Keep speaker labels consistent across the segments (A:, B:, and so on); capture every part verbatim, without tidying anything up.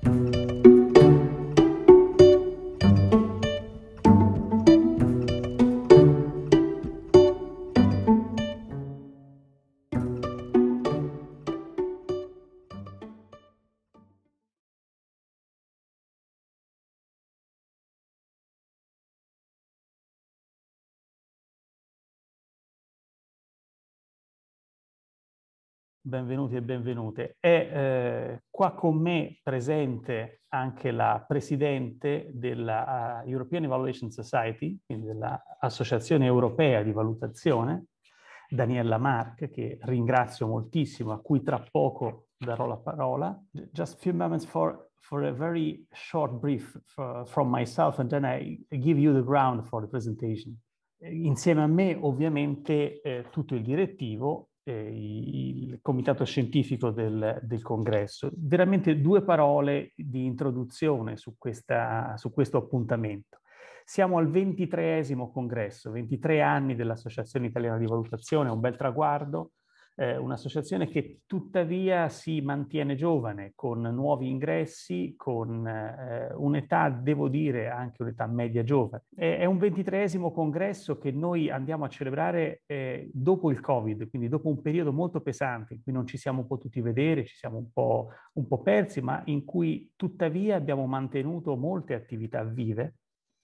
A: Benvenuti e benvenute. È eh, qua con me presente anche la presidente della uh, European Evaluation Society, quindi dell'Associazione Europea di Valutazione, Daniela Marc, che ringrazio moltissimo, a cui tra poco darò la parola. Just a few moments for, for a very short brief for, from myself, and then I give you the ground for the presentation. Insieme a me, ovviamente, eh, tutto il direttivo, il comitato scientifico del, del congresso. Veramente due parole di introduzione su, questa, su questo appuntamento. Siamo al ventitreesimo congresso, ventitré anni dell'Associazione Italiana di Valutazione, un bel traguardo, eh, un'associazione che tuttavia si mantiene giovane, con nuovi ingressi, con eh, un'età, devo dire, anche un'età media giovane. È, è un ventitreesimo congresso che noi andiamo a celebrare eh, dopo il Covid, quindi dopo un periodo molto pesante in cui non ci siamo potuti vedere, ci siamo un po', un po' persi, ma in cui tuttavia abbiamo mantenuto molte attività vive.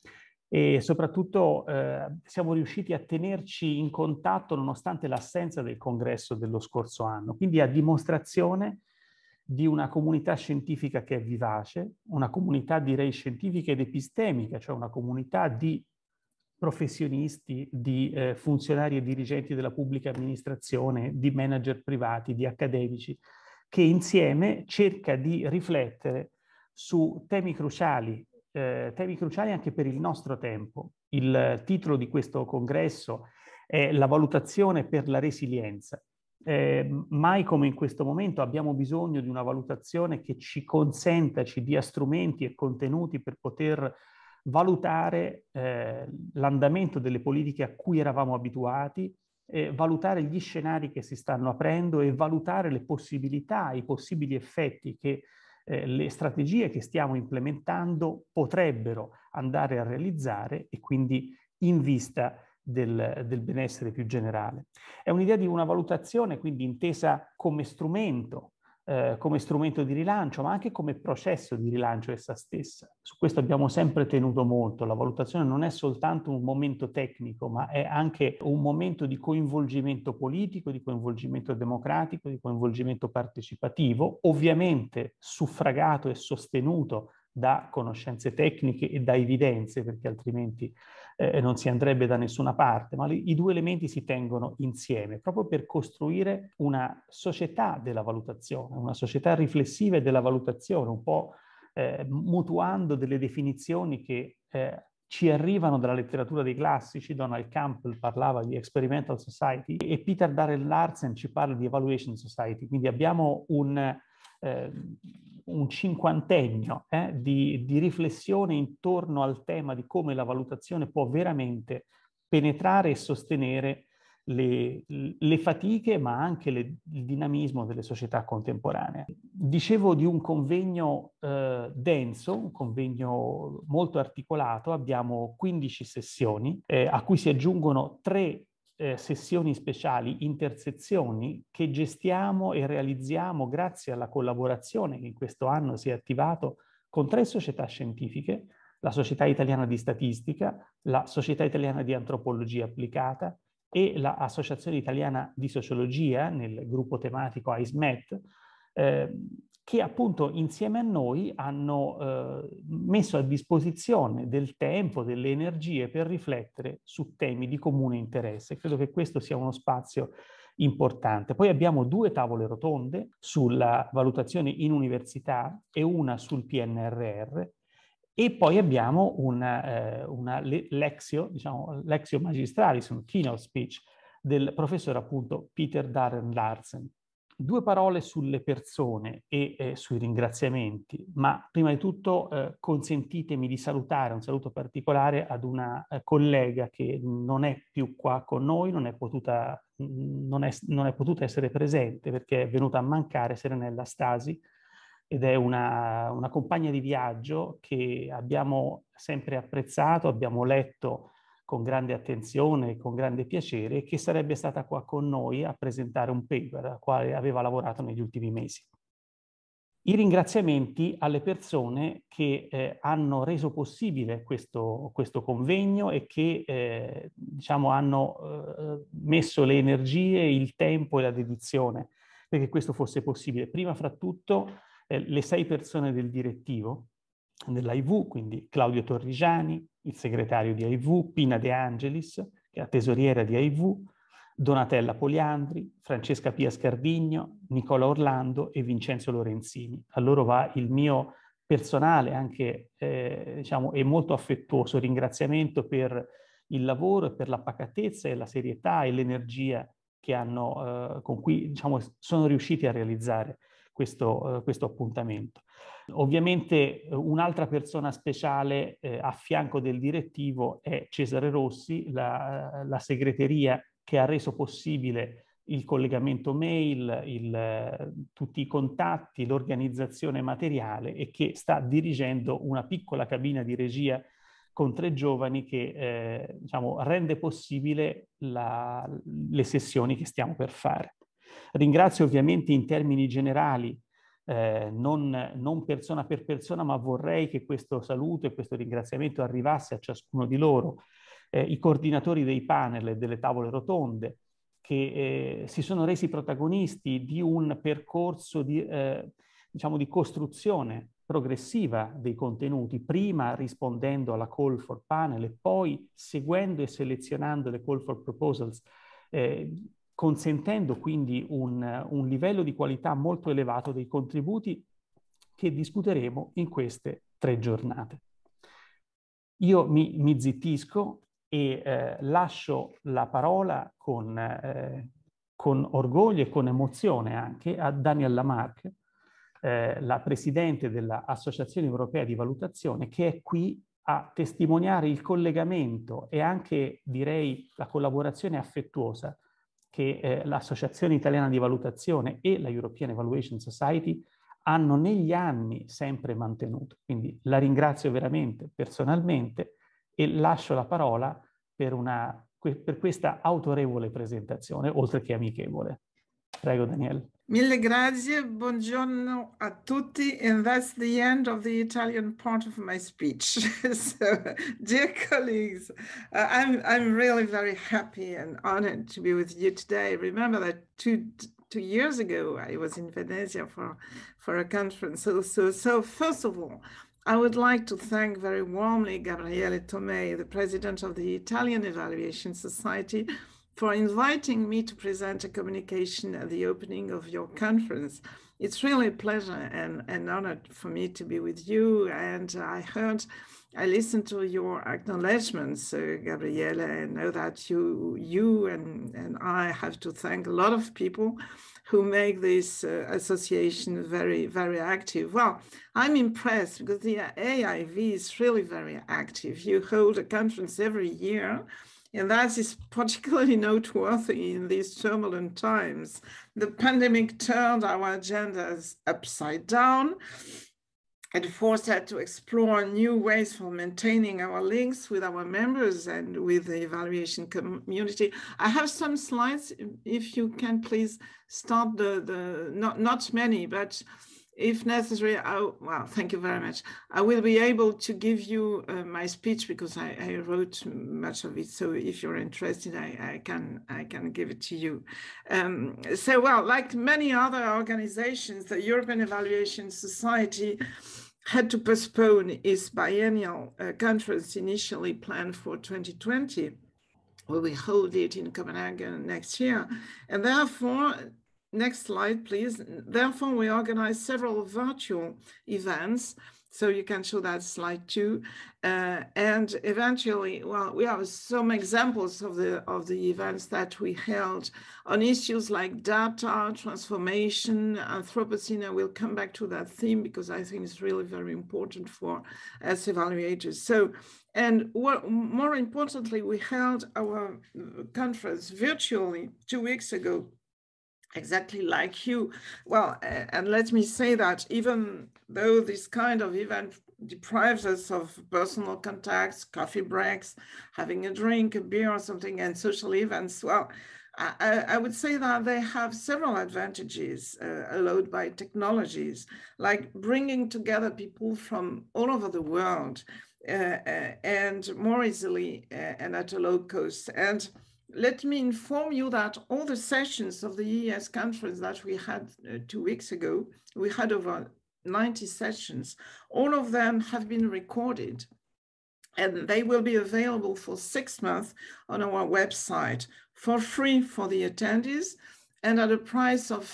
A: E soprattutto eh, siamo riusciti a tenerci in contatto nonostante l'assenza del congresso dello scorso anno, quindi a dimostrazione di una comunità scientifica che è vivace, una comunità direi scientifica ed epistemica, cioè una comunità di professionisti, di eh, funzionari e dirigenti della pubblica amministrazione, di manager privati, di accademici, che insieme cerca di riflettere su temi cruciali, eh, temi cruciali anche per il nostro tempo. Il titolo di questo congresso è La valutazione per la resilienza. Eh, mai come in questo momento abbiamo bisogno di una valutazione che ci consenta, ci dia strumenti e contenuti per poter valutare eh, l'andamento delle politiche a cui eravamo abituati, eh, valutare gli scenari che si stanno aprendo e valutare le possibilità, i possibili effetti che eh, le strategie che stiamo implementando potrebbero andare a realizzare e quindi in vista del, del benessere più generale. È un'idea di una valutazione quindi intesa come strumento, eh, come strumento di rilancio, ma anche come processo di rilancio essa stessa. Su questo abbiamo sempre tenuto molto. La valutazione non è soltanto un momento tecnico, ma è anche un momento di coinvolgimento politico, di coinvolgimento democratico, di coinvolgimento partecipativo, ovviamente suffragato e sostenuto da conoscenze tecniche e da evidenze, perché altrimenti eh, non si andrebbe da nessuna parte, ma li, i due elementi si tengono insieme proprio per costruire una società della valutazione, una società riflessiva e della valutazione, un po' eh, mutuando delle definizioni che eh, ci arrivano dalla letteratura dei classici. Donald Campbell parlava di experimental society e Peter Darrell Larsen ci parla di evaluation society, quindi abbiamo un Eh, un cinquantennio eh, di, di riflessione intorno al tema di come la valutazione può veramente penetrare e sostenere le, le fatiche, ma anche le, il dinamismo delle società contemporanee. Dicevo di un convegno eh, denso, un convegno molto articolato, abbiamo quindici sessioni, eh, a cui si aggiungono tre Eh, sessioni speciali, intersezioni che gestiamo e realizziamo grazie alla collaborazione che in questo anno si è attivato con tre società scientifiche, la Società Italiana di Statistica, la Società Italiana di Antropologia Applicata e l'Associazione Italiana di Sociologia nel gruppo tematico AISMET, eh, che appunto insieme a noi hanno eh, messo a disposizione del tempo, delle energie per riflettere su temi di comune interesse. Credo che questo sia uno spazio importante. Poi abbiamo due tavole rotonde sulla valutazione in università e una sul P N R R, e poi abbiamo una, eh, una lexio, diciamo, lexio magistralis, un keynote speech del professore appunto Peter Darrell Larsen. Due parole sulle persone e eh, sui ringraziamenti, ma prima di tutto eh, consentitemi di salutare, un saluto particolare ad una eh, collega che non è più qua con noi, non è potuta, non è, non è potuta essere presente perché è venuta a mancare, Serenella Stasi, ed è una, una compagna di viaggio che abbiamo sempre apprezzato, abbiamo letto con grande attenzione e con grande piacere, che sarebbe stata qua con noi a presentare un paper al quale aveva lavorato negli ultimi mesi. I ringraziamenti alle persone che eh, hanno reso possibile questo, questo convegno e che eh, diciamo, hanno eh, messo le energie, il tempo e la dedizione perché questo fosse possibile. Prima fra tutto eh, le sei persone del direttivo dell'A I V, quindi Claudio Torrigiani, il segretario di A I V, Pina De Angelis, che è la tesoriera di A I V, Donatella Poliandri, Francesca Pia Scardigno, Nicola Orlando e Vincenzo Lorenzini. A loro va il mio personale, anche eh, diciamo, e molto affettuoso ringraziamento per il lavoro e per la pacatezza e la serietà e l'energia che hanno, eh, con cui diciamo, sono riusciti a realizzare questo, eh, questo appuntamento. Ovviamente un'altra persona speciale eh, a fianco del direttivo è Cesare Rossi, la, la segreteria che ha reso possibile il collegamento mail, il, tutti i contatti, l'organizzazione materiale e che sta dirigendo una piccola cabina di regia con tre giovani che eh, diciamo, rende possibile la, le sessioni che stiamo per fare. Ringrazio ovviamente in termini generali Eh, non, non persona per persona, ma vorrei che questo saluto e questo ringraziamento arrivasse a ciascuno di loro, eh, i coordinatori dei panel e delle tavole rotonde, che eh, si sono resi protagonisti di un percorso di, eh, diciamo, di costruzione progressiva dei contenuti, prima rispondendo alla call for panel e poi seguendo e selezionando le call for proposals, eh, consentendo quindi un, un livello di qualità molto elevato dei contributi che discuteremo in queste tre giornate. Io mi, mi zittisco e eh, lascio la parola con, eh, con orgoglio e con emozione anche a Daniel Lamarck, eh, la presidente dell'Associazione Europea di Valutazione, che è qui a testimoniare il collegamento e anche, direi, la collaborazione affettuosa che eh, l'Associazione Italiana di Valutazione e la European Evaluation Society hanno negli anni sempre mantenuto. Quindi la ringrazio veramente personalmente e lascio la parola per, una, per questa autorevole presentazione, oltre che amichevole. Prego, Daniele.
B: Mille grazie, buongiorno a tutti, and that's the end of the Italian part of my speech. So, dear colleagues, uh, I'm, I'm really very happy and honored to be with you today. Remember that two, two years ago, I was in Venezia for, for a conference. So, so, so first of all, I would like to thank very warmly Gabriele Tomei, the president of the Italian Evaluation Society, for inviting me to present a communication at the opening of your conference. It's really a pleasure and an honor for me to be with you. And I heard, I listened to your acknowledgements, uh, Gabriele, and know that you, you and, and I have to thank a lot of people who make this uh, association very, very active. Well, I'm impressed because the A I V is really very active. You hold a conference every year, and that is particularly noteworthy in these turbulent times. The pandemic turned our agendas upside down and forced us to explore new ways for maintaining our links with our members and with the evaluation community. I have some slides, if you can please start the, the not, not many, but if necessary, I, well, thank you very much. I will be able to give you uh, my speech because I, I wrote much of it. So if you're interested, I, I can I can give it to you. Um, so, well, like many other organizations, the European Evaluation Society had to postpone its biennial uh, conference initially planned for twenty twenty. We will hold it in Copenhagen next year. And therefore, next slide, please. Therefore, we organized several virtual events. So you can show that slide too. Uh, and eventually, well, we have some examples of the, of the events that we held on issues like data, transformation, Anthropocene. I will come back to that theme because I think it's really very important for us evaluators. So, and what, more importantly, we held our conference virtually two weeks ago exactly like you. Well, uh, and let me say that even though this kind of event deprives us of personal contacts, coffee breaks, having a drink, a beer or something, and social events, well, I, I would say that they have several advantages uh, allowed by technologies, like bringing together people from all over the world uh, uh, and more easily uh, and at a low cost. And let me inform you that all the sessions of the E E S conference that we had uh, two weeks ago, we had over ninety sessions. All of them have been recorded, and they will be available for six months on our website for free for the attendees and at a price of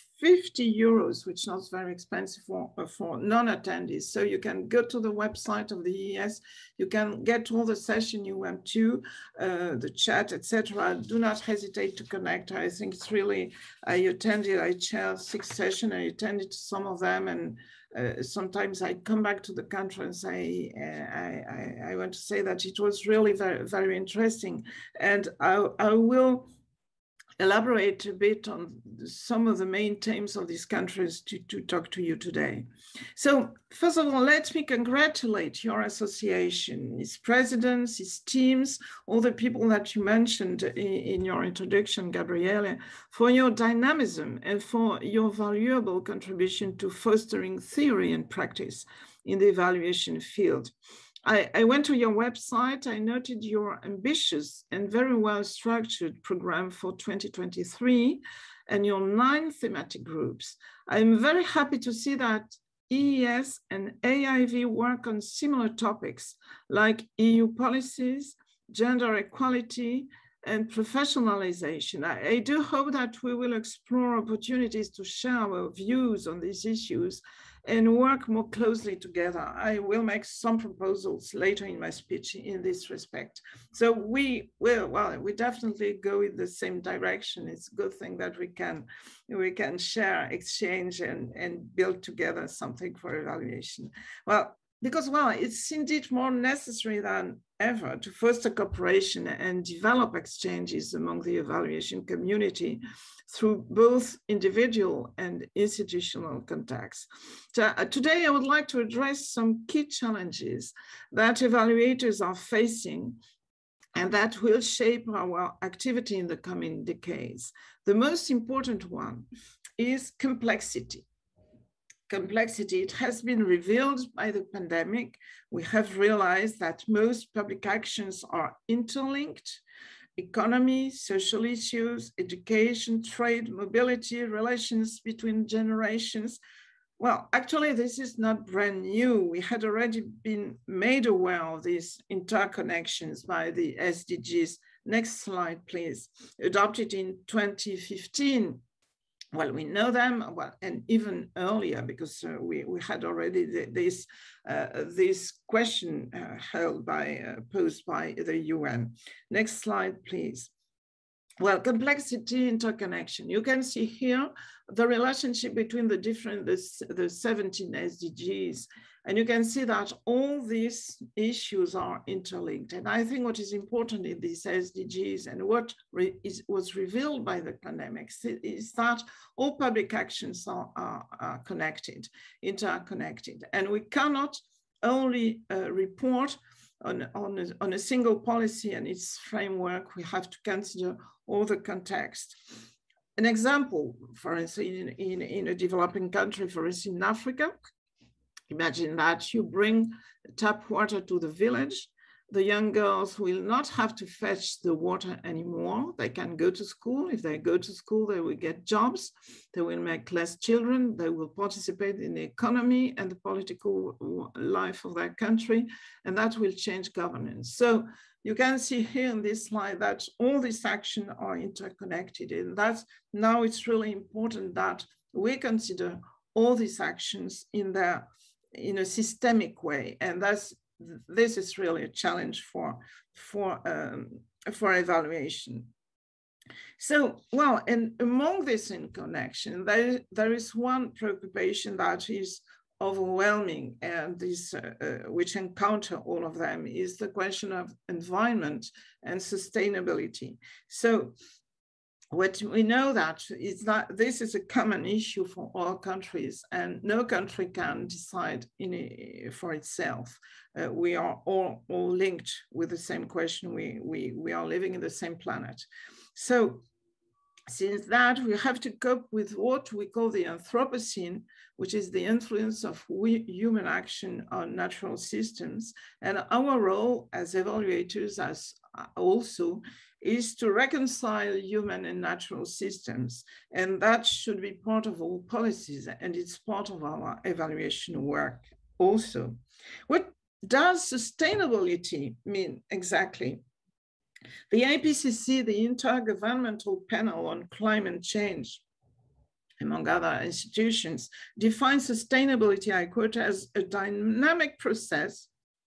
B: fifty euros, which is not very expensive for, for non-attendees. So you can go to the website of the E E S, you can get all the session you want to, uh, the chat, et cetera. Do not hesitate to connect. I think it's really, I attended, I chaired six sessions, I attended some of them, and Uh, sometimes I come back to the conference. I, uh, I, I, I want to say that it was really very, very interesting. And I, I will elaborate a bit on some of the main themes of these countries to, to talk to you today. So first of all, let me congratulate your association, its presidents, its teams, all the people that you mentioned in, in your introduction, Gabriele, for your dynamism and for your valuable contribution to fostering theory and practice in the evaluation field. I, I went to your website, I noted your ambitious and very well structured program for twenty twenty-three and your nine thematic groups. I'm very happy to see that E E S and A I V work on similar topics like E U policies, gender equality, and professionalization. I, I do hope that we will explore opportunities to share our views on these issues and work more closely together. I will make some proposals later in my speech in this respect. So we will, well, we definitely go in the same direction. It's a good thing that we can, we can share, exchange, and, and build together something for evaluation. Well, because, well, it's indeed more necessary than ever to foster cooperation and develop exchanges among the evaluation community through both individual and institutional contacts. So, uh, today, I would like to address some key challenges that evaluators are facing and that will shape our activity in the coming decades. The most important one is complexity. Complexity, it has been revealed by the pandemic. We have realized that most public actions are interlinked. Economy, social issues, education, trade, mobility, relations between generations. Well, actually, this is not brand new. We had already been made aware of these interconnections by the S D Gs. Next slide, please. Adopted in twenty fifteen. Well, we know them, well, and even earlier, because uh, we, we had already the, this, uh, this question uh, held by, uh, posed by the U N. Next slide, please. Well, complexity, interconnection. You can see here the relationship between the different, the, the seventeen S D Gs. And you can see that all these issues are interlinked. And I think what is important in these S D Gs and what re is, was revealed by the pandemic is that all public actions are, are, are connected, interconnected. And we cannot only uh, report on, on, a, on a single policy and its framework. We have to consider all the context. An example, for instance, in, in, in a developing country, for instance, in Africa, imagine that you bring tap water to the village. The young girls will not have to fetch the water anymore. They can go to school. If they go to school, they will get jobs. They will make less children. They will participate in the economy and the political life of their country, and that will change governance. So you can see here in this slide that all these actions are interconnected, and that's now it's really important that we consider all these actions in their in a systemic way, and that's this is really a challenge for for um, for evaluation. So, well, and among this interconnection, there there is one preoccupation that is overwhelming, and this uh, uh, which encounter all of them is the question of environment and sustainability. So, what we know that is that this is a common issue for all countries, and no country can decide in a, for itself. Uh, we are all, all linked with the same question. We, we, we are living in the same planet. So since that, we have to cope with what we call the Anthropocene, which is the influence of we, human action on natural systems. And our role as evaluators as also is to reconcile human and natural systems. And that should be part of all policies, and it's part of our evaluation work also. What does sustainability mean exactly? The I P C C, the Intergovernmental Panel on Climate Change, among other institutions, defines sustainability, I quote, as a dynamic process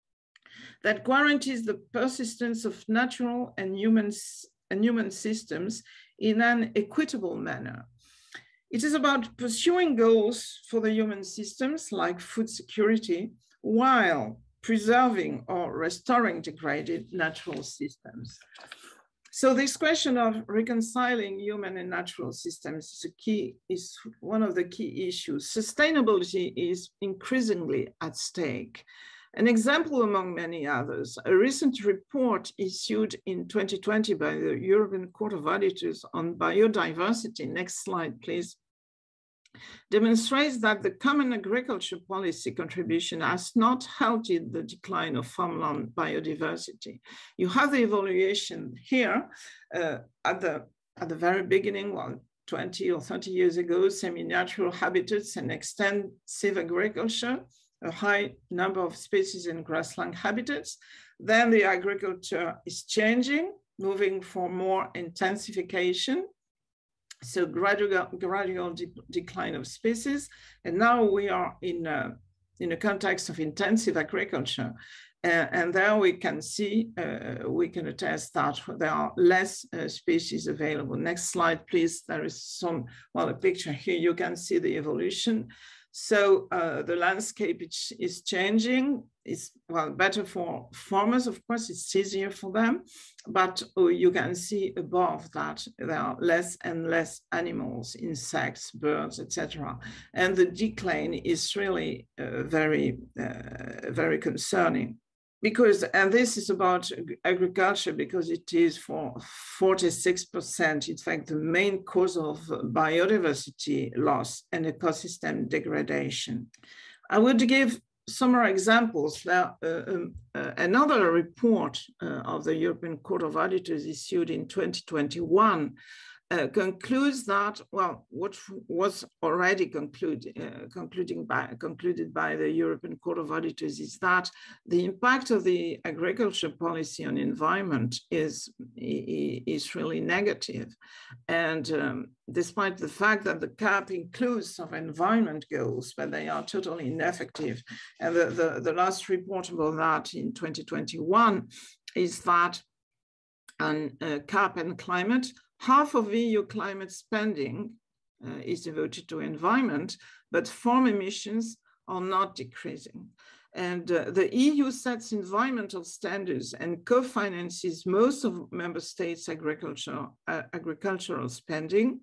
B: that guarantees the persistence of natural and human, and human systems in an equitable manner. It is about pursuing goals for the human systems like food security, while preserving or restoring degraded natural systems. So this question of reconciling human and natural systems is a key, is one of the key issues. Sustainability is increasingly at stake. An example among many others, a recent report issued in twenty twenty by the European Court of Auditors on biodiversity, next slide please, demonstrates that the common agriculture policy contribution has not halted the decline of farmland biodiversity. You have the evaluation here uh, at, the, at the very beginning, well, twenty or thirty years ago, semi-natural habitats and extensive agriculture, a high number of species in grassland habitats. Then the agriculture is changing, moving for more intensification. So gradual, gradual de decline of species. And now we are in a, in a context of intensive agriculture. Uh, and there we can see, uh, we can attest that there are less uh, species available. Next slide, please. There is some, well, a picture here, you can see the evolution. So uh, the landscape is, is changing. It's, well, better for farmers, of course, it's easier for them, but oh, you can see above that there are less and less animals, insects, birds, et cetera. And the decline is really uh, very, uh, very concerning. Because, and this is about agriculture, because it is for forty-six percent, in fact, the main cause of biodiversity loss and ecosystem degradation. I would give some more examples. There, uh, um, uh, another report uh, of the European Court of Auditors issued in twenty twenty-one Uh, concludes that, well, what was already conclude, uh, concluding by, concluded by the European Court of Auditors is that the impact of the agriculture policy on environment is, is really negative. And um, despite the fact that the C A P includes some environment goals, but they are totally ineffective. And the, the, the last report about that in twenty twenty-one is that on uh, C A P and climate, half of E U climate spending uh, is devoted to environment, but farm emissions are not decreasing. And uh, the E U sets environmental standards and co-finances most of member states' agriculture, uh, agricultural spending.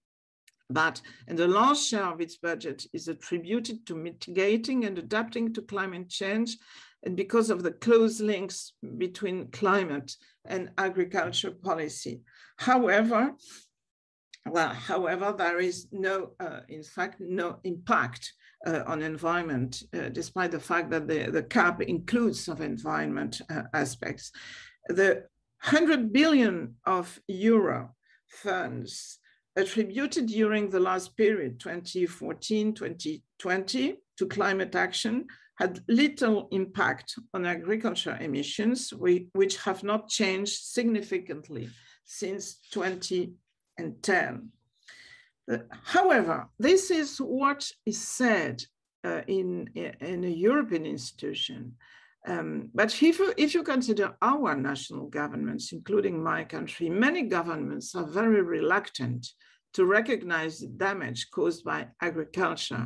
B: But, and a large share of its budget is attributed to mitigating and adapting to climate change, and because of the close links between climate and agriculture policy. However, well, however, there is no, uh, in fact, no impact uh, on environment, uh, despite the fact that the, the C A P includes some environment uh, aspects. The one hundred billion of euro funds attributed during the last period, twenty fourteen to twenty twenty, to climate action had little impact on agriculture emissions, which have not changed significantly since twenty ten. Uh, however, this is what is said uh, in, in a European institution. Um, but if you, if you consider our national governments, including my country, many governments are very reluctant to recognize the damage caused by agriculture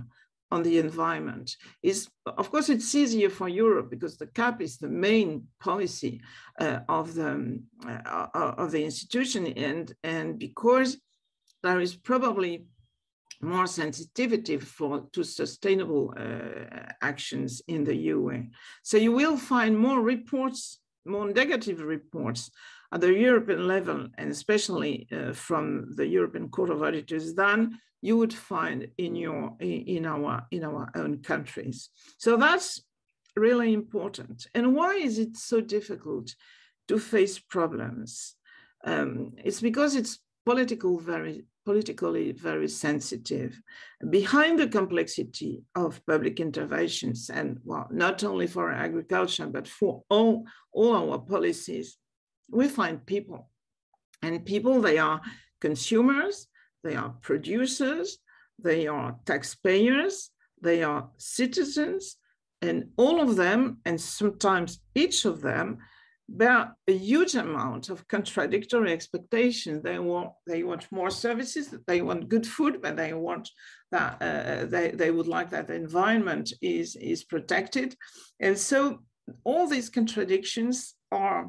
B: on the environment is, of course, it's easier for Europe because the CAP is the main policy uh, of, the, uh, of the institution, and, and because there is probably more sensitivity for, to sustainable uh, actions in the U N. So you will find more reports, more negative reports at the European level, and especially uh, from the European Court of Auditors, than you would find in, your, in, our, in our own countries. So that's really important. And why is it so difficult to face problems? Um, it's because it's political very, politically very sensitive. Behind the complexity of public interventions, and well, not only for agriculture, but for all, all our policies, we find people. And people, they are consumers, they are producers, they are taxpayers, they are citizens, and all of them, and sometimes each of them, bear a huge amount of contradictory expectations. They want, they want more services, they want good food, but they want that, uh, they, they would like that the environment is, is protected. And so all these contradictions are,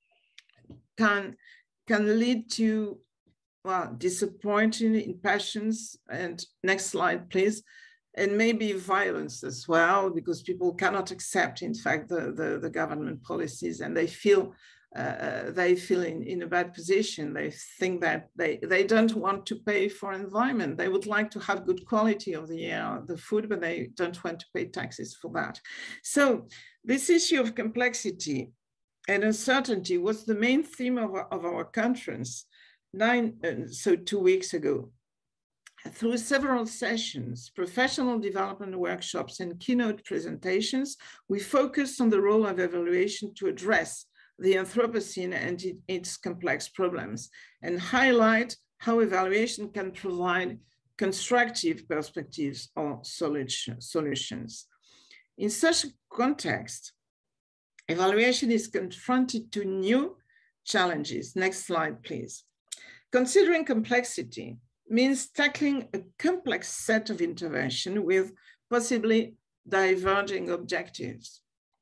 B: can, can lead to, well, disappointing impassions. And next slide, please. And maybe violence as well, because people cannot accept, in fact, the, the, the government policies, and they feel uh, they feel in, in a bad position. They think that they, they don't want to pay for environment. They would like to have good quality of the air, the food, but they don't want to pay taxes for that. So this issue of complexity and uncertainty was the main theme of our, of our conference nine, uh, so two weeks ago. Through several sessions, professional development workshops, and keynote presentations, we focused on the role of evaluation to address the Anthropocene and it, its complex problems, and highlight how evaluation can provide constructive perspectives or solution, solutions. In such a context, evaluation is confronted to new challenges. Next slide, please. Considering complexity means tackling a complex set of intervention with possibly diverging objectives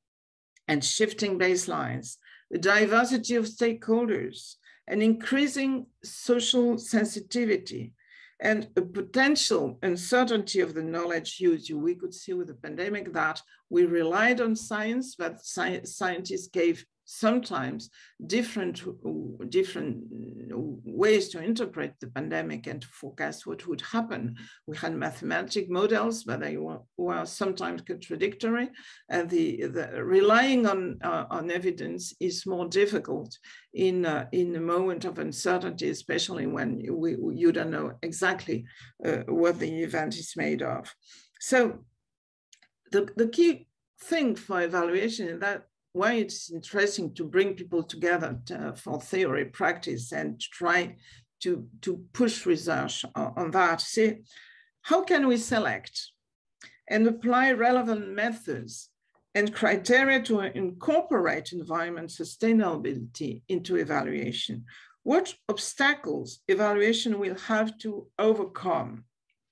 B: and shifting baselines, the diversity of stakeholders, and increasing social sensitivity, and a potential uncertainty of the knowledge used. We could see with the pandemic that we relied on science, but sci scientists gave sometimes different, different ways to interpret the pandemic and to forecast what would happen. We had mathematic models, but they were, were sometimes contradictory. And the, the relying on, uh, on evidence is more difficult in, uh, in a moment of uncertainty, especially when we, you don't know exactly uh, what the event is made of. So the, the key thing for evaluation is that why it's interesting to bring people together to, for theory, practice, and try to, to push research on, on that. See, how can we select and apply relevant methods and criteria to incorporate environment sustainability into evaluation? What obstacles evaluation will have to overcome?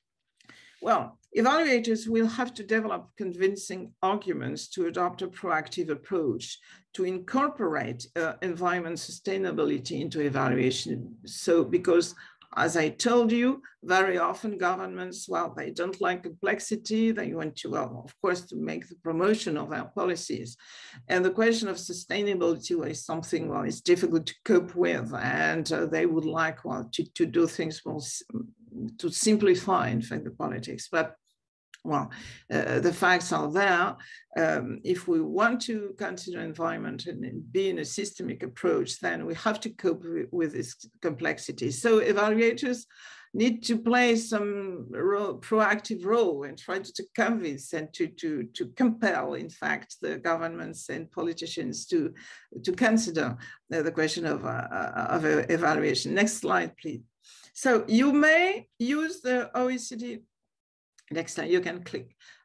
B: Well, evaluators will have to develop convincing arguments to adopt a proactive approach to incorporate uh, environment sustainability into evaluation. So, because as I told you, very often governments, well, they don't like complexity. They want to, well, of course, to make the promotion of their policies. And the question of sustainability is something, well, it's difficult to cope with. And uh, they would like, well, to, to do things more, to simplify, in fact, the politics. But well, uh, the facts are there. Um, if we want to consider environment and be in a systemic approach, then we have to cope with, with this complexity. So evaluators need to play some role, proactive role and try to, to convince and to, to, to compel, in fact, the governments and politicians to, to consider uh, the question of, uh, of evaluation. Next slide, please. So you may use the O E C D. Next time you can click.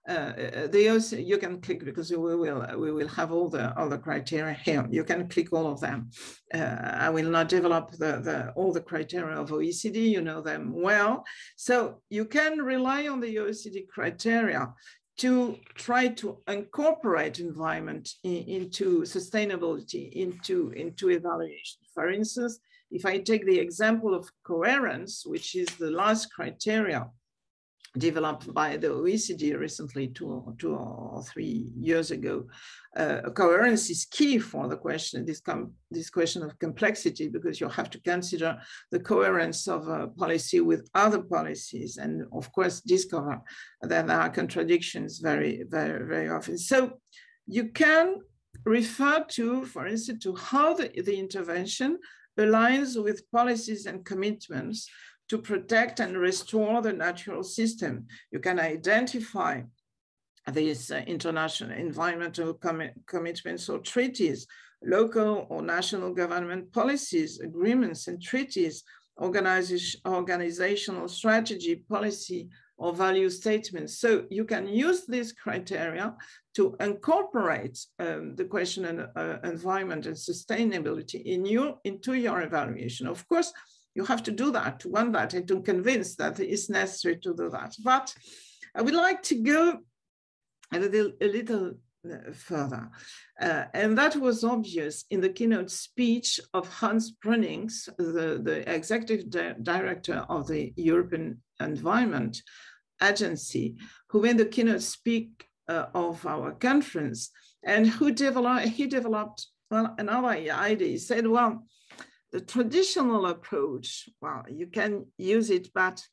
B: Uh, the O E C D, you can click because we will we will have all the all the criteria here. You can click all of them. Uh, I will not develop the, the all the criteria of O E C D. You know them well, so you can rely on the O E C D criteria to try to incorporate environment in, into sustainability, into into evaluation. For instance, if I take the example of coherence, which is the last criteria developed by the O E C D recently, two, two or three years ago, uh, coherence is key for the question, this, com this question of complexity, because you have to consider the coherence of a policy with other policies, and of course discover that there are contradictions very, very, very often. So you can refer to, for instance, to how the, the intervention aligns with policies and commitments to protect and restore the natural system. You can identify these uh, international environmental com commitments or treaties, local or national government policies, agreements and treaties, organization, organizational strategy, policy, or value statements. So you can use these criteria to incorporate um, the question of uh, environment and sustainability in your, into your evaluation. Of course, you have to do that, to want that, and to convince that it's necessary to do that. But I would like to go a little, a little further. Uh, and that was obvious in the keynote speech of Hans Brunnings, the, the executive di director of the European Environment Agency, who made the keynote speak uh, of our conference, and who developed, he developed well, another idea. He said, well, the traditional approach, well, you can use it, but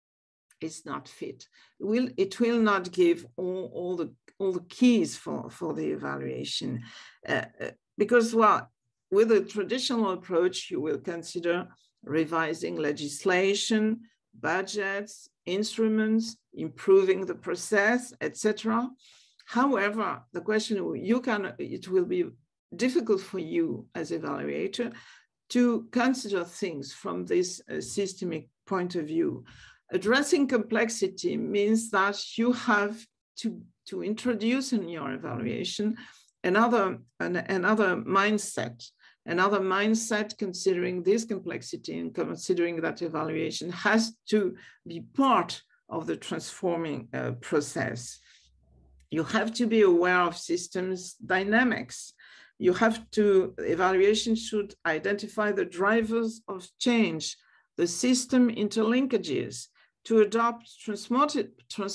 B: it's not fit. It will, it will not give all, all, the, all the keys for, for the evaluation. Uh, because, well, with a traditional approach, you will consider revising legislation, budgets, instruments, improving the process, et cetera. However, the question, you can, it will be difficult for you as evaluator to consider things from this uh, systemic point of view. Addressing complexity means that you have to, to introduce in your evaluation another, an, another mindset, another mindset considering this complexity and considering that evaluation has to be part of the transforming uh, process. You have to be aware of systems dynamics. You have to, evaluation should identify the drivers of change, the system interlinkages, to adopt transformative,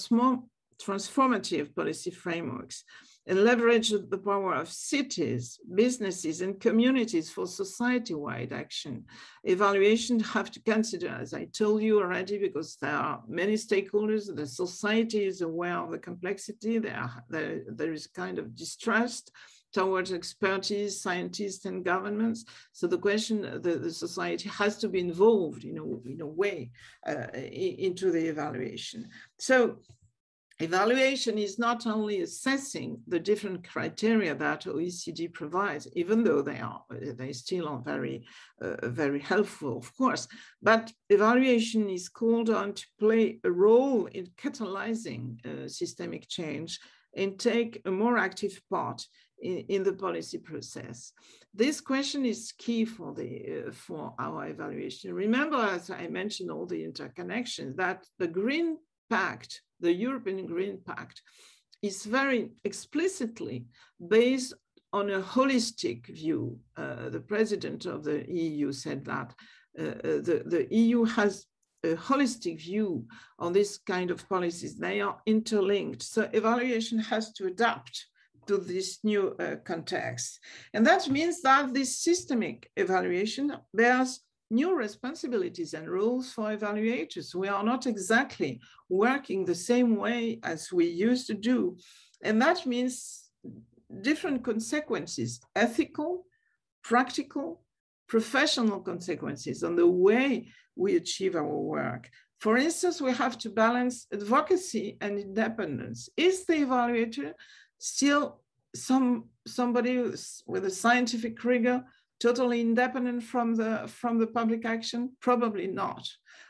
B: transformative policy frameworks, and leverage the power of cities, businesses, and communities for society-wide action. Evaluation have to consider, as I told you already, because there are many stakeholders, the society is aware of the complexity, there, are, there, there is kind of distrust towards expertise, scientists, and governments. So the question, the, the society has to be involved in a, in a way uh, into the evaluation. So evaluation is not only assessing the different criteria that O E C D provides, even though they are, they still are very, uh, very helpful, of course, but evaluation is called on to play a role in catalyzing uh, systemic change and take a more active part in, in the policy process. This question is key for, the, uh, for our evaluation. Remember, as I mentioned, all the interconnections, that the Green Pact, the European Green Pact, is very explicitly based on a holistic view. Uh, the president of the E U said that uh, the, the E U has a holistic view on this kind of policies. They are interlinked. So evaluation has to adapt to this new uh, context. And that means that this systemic evaluation bears new responsibilities and rules for evaluators. We are not exactly working the same way as we used to do. And that means different consequences, ethical, practical, professional consequences on the way we achieve our work. For instance, we have to balance advocacy and independence. Is the evaluator still some, somebody with a scientific rigor, totally independent from the, from the public action? Probably not.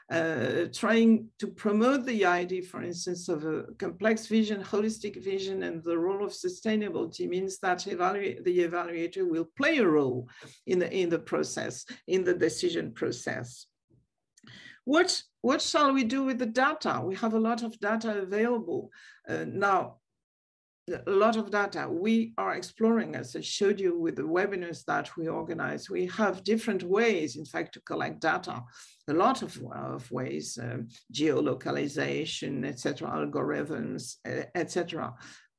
B: uh, trying to promote the idea, for instance, of a complex vision, holistic vision, and the role of sustainability means that evaluate, the evaluator will play a role in the, in the process, in the decision process. What, what shall we do with the data? We have a lot of data available. Uh, now, a lot of data we are exploring, as I showed you with the webinars that we organize. We have different ways, in fact, to collect data, a lot of, of ways, um, geolocalization, et cetera, algorithms, et cetera.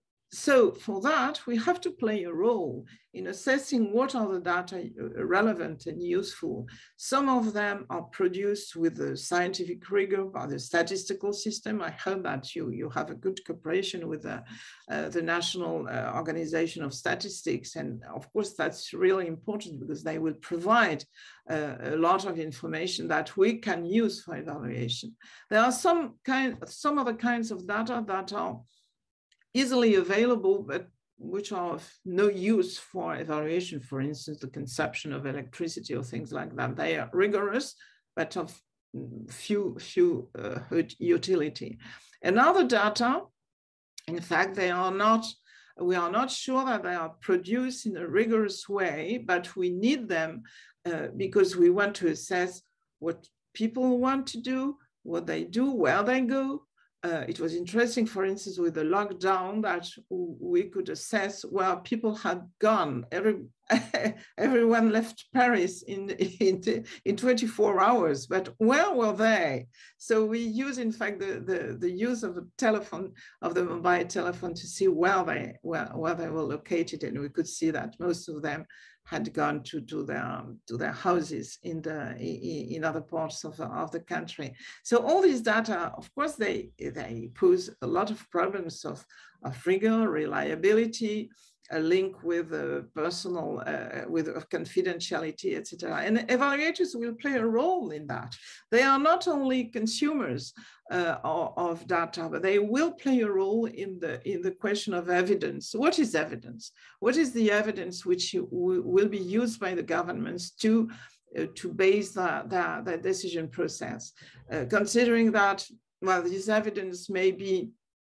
B: So for that, we have to play a role in assessing what are the data relevant and useful. Some of them are produced with the scientific rigor by the statistical system. I hope that you, you have a good cooperation with the, uh, the National uh, Organization of Statistics. And of course, that's really important because they will provide uh, a lot of information that we can use for evaluation. There are some, kind, some other kinds of data that are easily available, but which are of no use for evaluation. For instance, the consumption of electricity or things like that. They are rigorous, but of few, few uh, utility. And other data, in fact, they are not, we are not sure that they are produced in a rigorous way, but we need them uh, because we want to assess what people want to do, what they do, where they go. Uh, it was interesting, for instance, with the lockdown, that we could assess where people had gone. Every, everyone left Paris in, in, in twenty-four hours, but where were they? So we use, in fact, the, the, the use of a telephone, of the mobile telephone, to see where they, where, where they were located. And we could see that most of them had gone to, to, their, to their houses in, the, in other parts of, of the country. So all these data, of course, they, they pose a lot of problems of, of rigor, reliability, a link with uh, personal, uh, with uh, confidentiality, et cetera. And evaluators will play a role in that. They are not only consumers uh, of, of data, but they will play a role in the, in the question of evidence. What is evidence? What is the evidence which you, will be used by the governments to uh, to base the, the, the decision process? Uh, considering that, well, this evidence may be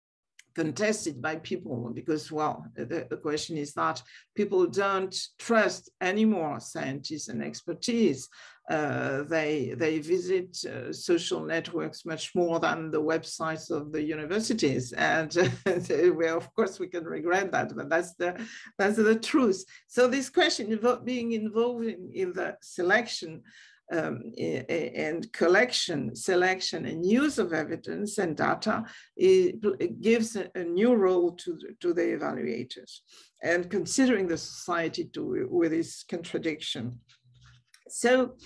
B: contested by people because, well, the, the question is that people don't trust anymore scientists and expertise. Uh, they, they visit uh, social networks much more than the websites of the universities. And uh, well, of course, we can regret that, but that's the, that's the truth. So this question of being involved in, in the selection Um, and collection, selection, and use of evidence and data, it, it gives a, a new role to, to the evaluators, and considering the society to, with its contradiction. So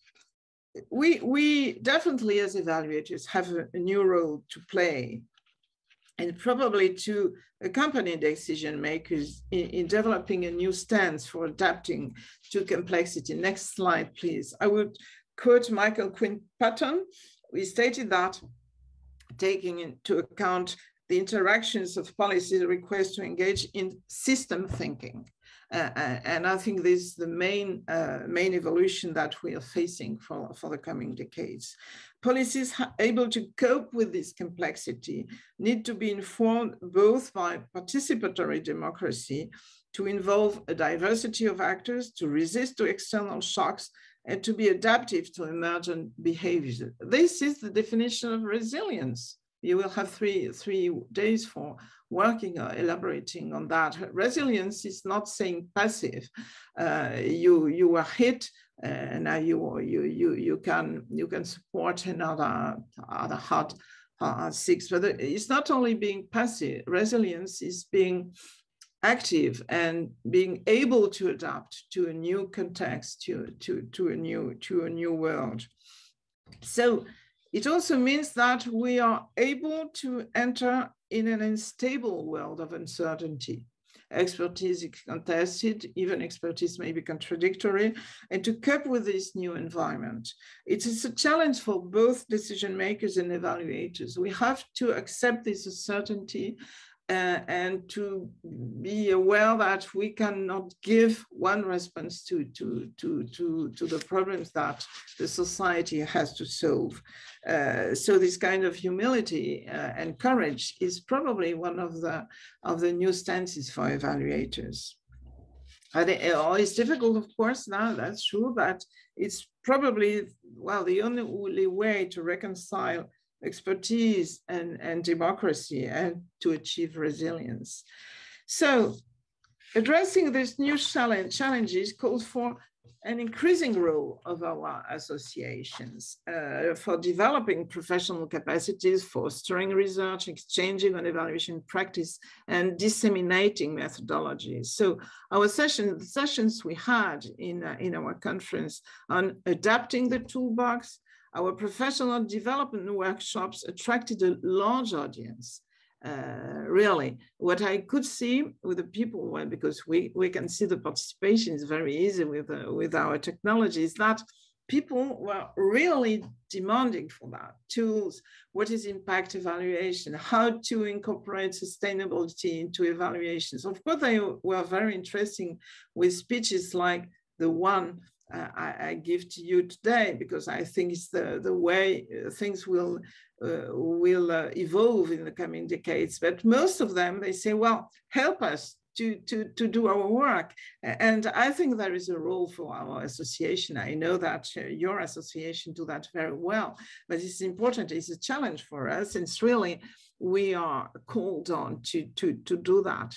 B: we, we definitely, as evaluators, have a, a new role to play, and probably to accompany decision makers in, in developing a new stance for adapting to complexity. Next slide, please. I would quote Michael Quinn Patton. We stated that, taking into account the interactions of policy requests to engage in system thinking. Uh, and I think this is the main, uh, main evolution that we are facing for, for the coming decades. Policies able to cope with this complexity need to be informed both by participatory democracy, to involve a diversity of actors, to resist to external shocks, and to be adaptive to emergent behaviors. This is the definition of resilience. You will have three, three days for working or elaborating on that. Resilience is not saying passive. Uh, you, you were hit, and now you, you, you, you, can, you can support another, other hard uh, six. But it's not only being passive. Resilience is being active and being able to adapt to a new context, to, to, to, a, new, to a new world. So it also means that we are able to enter in an unstable world of uncertainty. Expertise is contested, even expertise may be contradictory, and to cope with this new environment. It is a challenge for both decision makers and evaluators. We have to accept this uncertainty uh, and to be aware that we cannot give one response to, to, to, to, to the problems that the society has to solve. Uh, so this kind of humility uh, and courage is probably one of the, of the new stances for evaluators. I think, oh, it's difficult, of course, now that's true, but it's probably, well, the only way to reconcile expertise and, and democracy and to achieve resilience. So addressing these new challenge, challenges calls for an increasing role of our associations uh, for developing professional capacities, fostering research, exchanging on evaluation practice, and disseminating methodologies. So our session, the sessions we had in, uh, in our conference on adapting the toolbox, our professional development workshops attracted a large audience. Uh, really, what I could see with the people, well, because we, we can see the participation is very easy with, uh, with our technology, is that people were really demanding for that. Tools, what is impact evaluation, how to incorporate sustainability into evaluations. Of course, they were very interesting with speeches like the one Uh, I, I give to you today, because I think it's the, the way uh, things will, uh, will uh, evolve in the coming decades. But most of them, they say, well, help us to, to, to do our work. And I think there is a role for our association. I know that uh, your association do that very well, but it's important, it's a challenge for us. And it's really, we are called on to, to, to do that.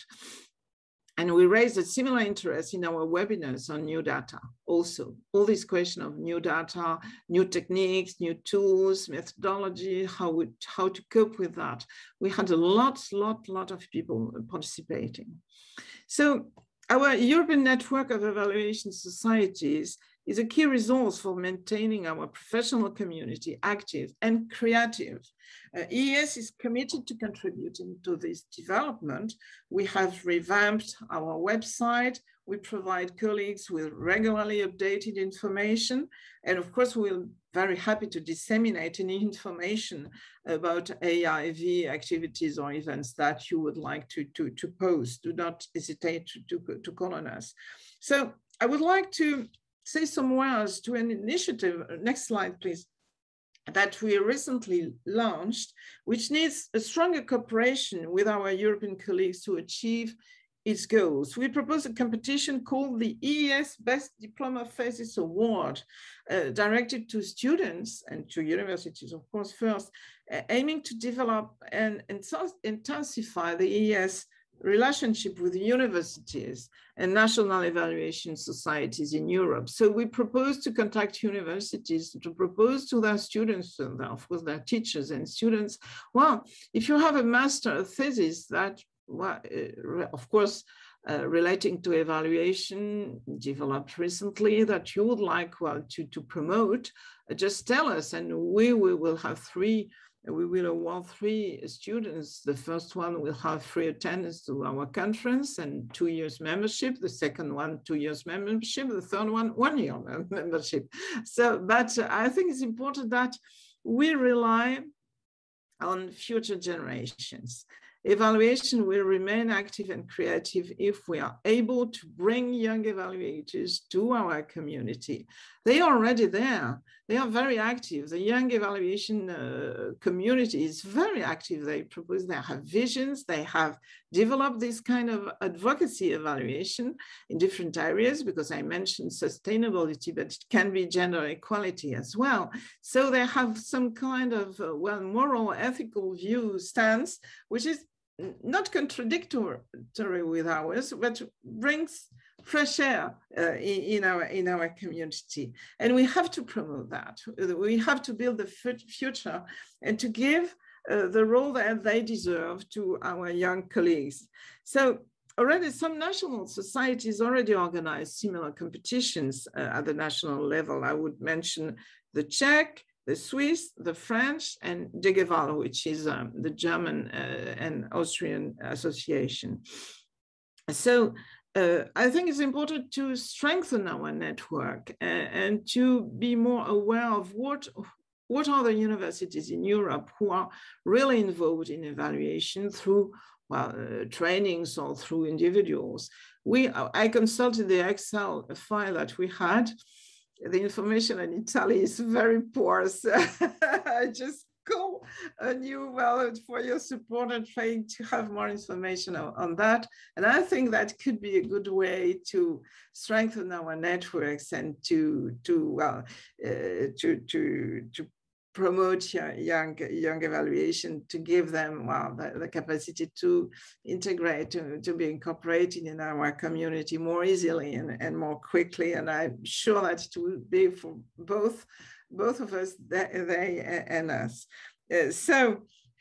B: And we raised a similar interest in our webinars on new data also. All this question of new data, new techniques, new tools, methodology, how, we, how to cope with that. We had a lot, lot, lot of people participating. So our European Network of Evaluation Societies is a key resource for maintaining our professional community active and creative. Uh, E E S is committed to contributing to this development. We have revamped our website. We provide colleagues with regularly updated information. And of course, we're very happy to disseminate any information about A I V activities or events that you would like to, to, to post. Do not hesitate to, to, to call on us. So I would like to say some words to an initiative, next slide please, that we recently launched, which needs a stronger cooperation with our European colleagues to achieve its goals. We propose a competition called the E E S Best Diploma Thesis Award, uh, directed to students and to universities, of course, first, uh, aiming to develop and intensify the E E S relationship with universities and national evaluation societies in Europe. So we propose to contact universities to propose to their students, and of course their teachers and students, well, if you have a master thesis that, well, uh, of course, uh, relating to evaluation developed recently that you would like, well, to, to promote, uh, just tell us, and we, we will have three We will award three students. The first one will have free attendance to our conference and two years membership. The second one, two years membership. The third one, one year membership. So, but I think it's important that we rely on future generations. Evaluation will remain active and creative if we are able to bring young evaluators to our community. They are already there. They are very active. The young evaluation uh, community is very active. They propose, they have visions, they have developed this kind of advocacy evaluation in different areas, because I mentioned sustainability, but it can be gender equality as well. So they have some kind of, uh, well, moral, ethical view stance, which is not contradictory with ours, but brings fresh air uh, in, in, our, in our community. And we have to promote that. We have to build the future and to give uh, the role that they deserve to our young colleagues. So already some national societies already organize similar competitions uh, at the national level. I would mention the Czech, the Swiss, the French, and D G E V A L, which is um, the German uh, and Austrian association. So uh, I think it's important to strengthen our network and, and to be more aware of what, what are the universities in Europe who are really involved in evaluation through well, uh, trainings or through individuals. We, I consulted the Excel file that we had. The information in Italy is very poor, so I just call on you, well, for your support and trying to have more information on, on that. And I think that could be a good way to strengthen our networks and to to well uh, to to to promote young young evaluation, to give them well the, the capacity to integrate, to, to be incorporated in our community more easily and, and more quickly. And I'm sure that it will be for both both of us, they and us. Uh, so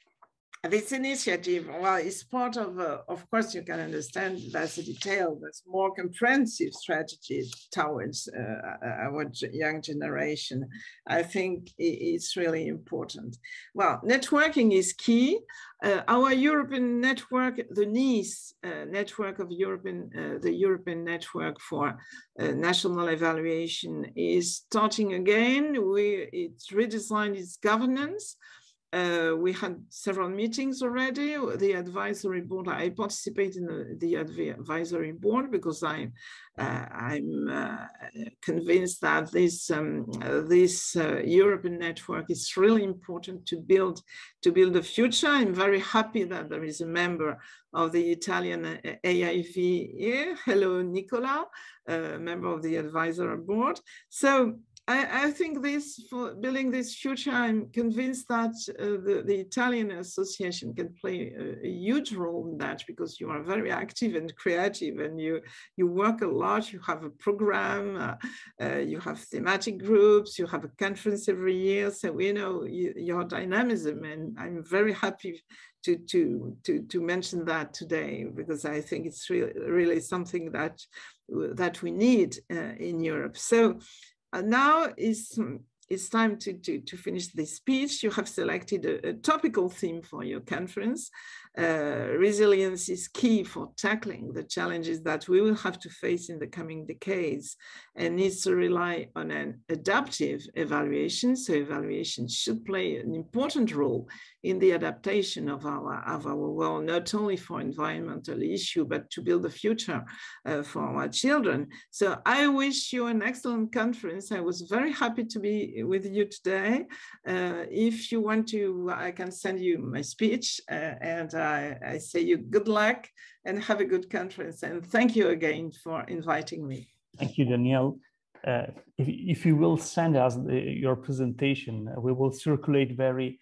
B: this initiative, well, is part of, uh, of course, you can understand that's a detailed, that's more comprehensive strategy towards uh, our young generation. I think it's really important. Well, networking is key. Uh, our European network, the NICE uh, network of European, uh, the European Network for uh, National Evaluation is starting again. We, it's redesigned its governance. Uh, we had several meetings already. The advisory board, I participate in the, the advisory board because I, uh, I'm uh, convinced that this, um, uh, this uh, European network is really important to build, to build a future. I'm very happy that there is a member of the Italian A I V here. Hello, Nicola, uh, member of the advisory board. So I, I think this, for building this future, I'm convinced that uh, the, the Italian Association can play a, a huge role in that, because you are very active and creative and you, you work a lot, you have a program, uh, uh, you have thematic groups, you have a conference every year. So we know you, your dynamism, and I'm very happy to, to, to, to mention that today, because I think it's really, really something that, that we need uh, in Europe. So Uh, now is it's time to, to, to finish this speech. You have selected a, a topical theme for your conference. Uh, resilience is key for tackling the challenges that we will have to face in the coming decades, and needs to rely on an adaptive evaluation. So evaluation should play an important role in the adaptation of our, of our world, not only for environmental issue, but to build a future uh, for our children. So I wish you an excellent conference. I was very happy to be with you today. Uh, if you want to, I can send you my speech, uh, and I, I say you good luck and have a good conference. And thank you again for inviting me.
A: Thank you, Danielle. Uh, if, if you will send us the, your presentation, we will circulate very,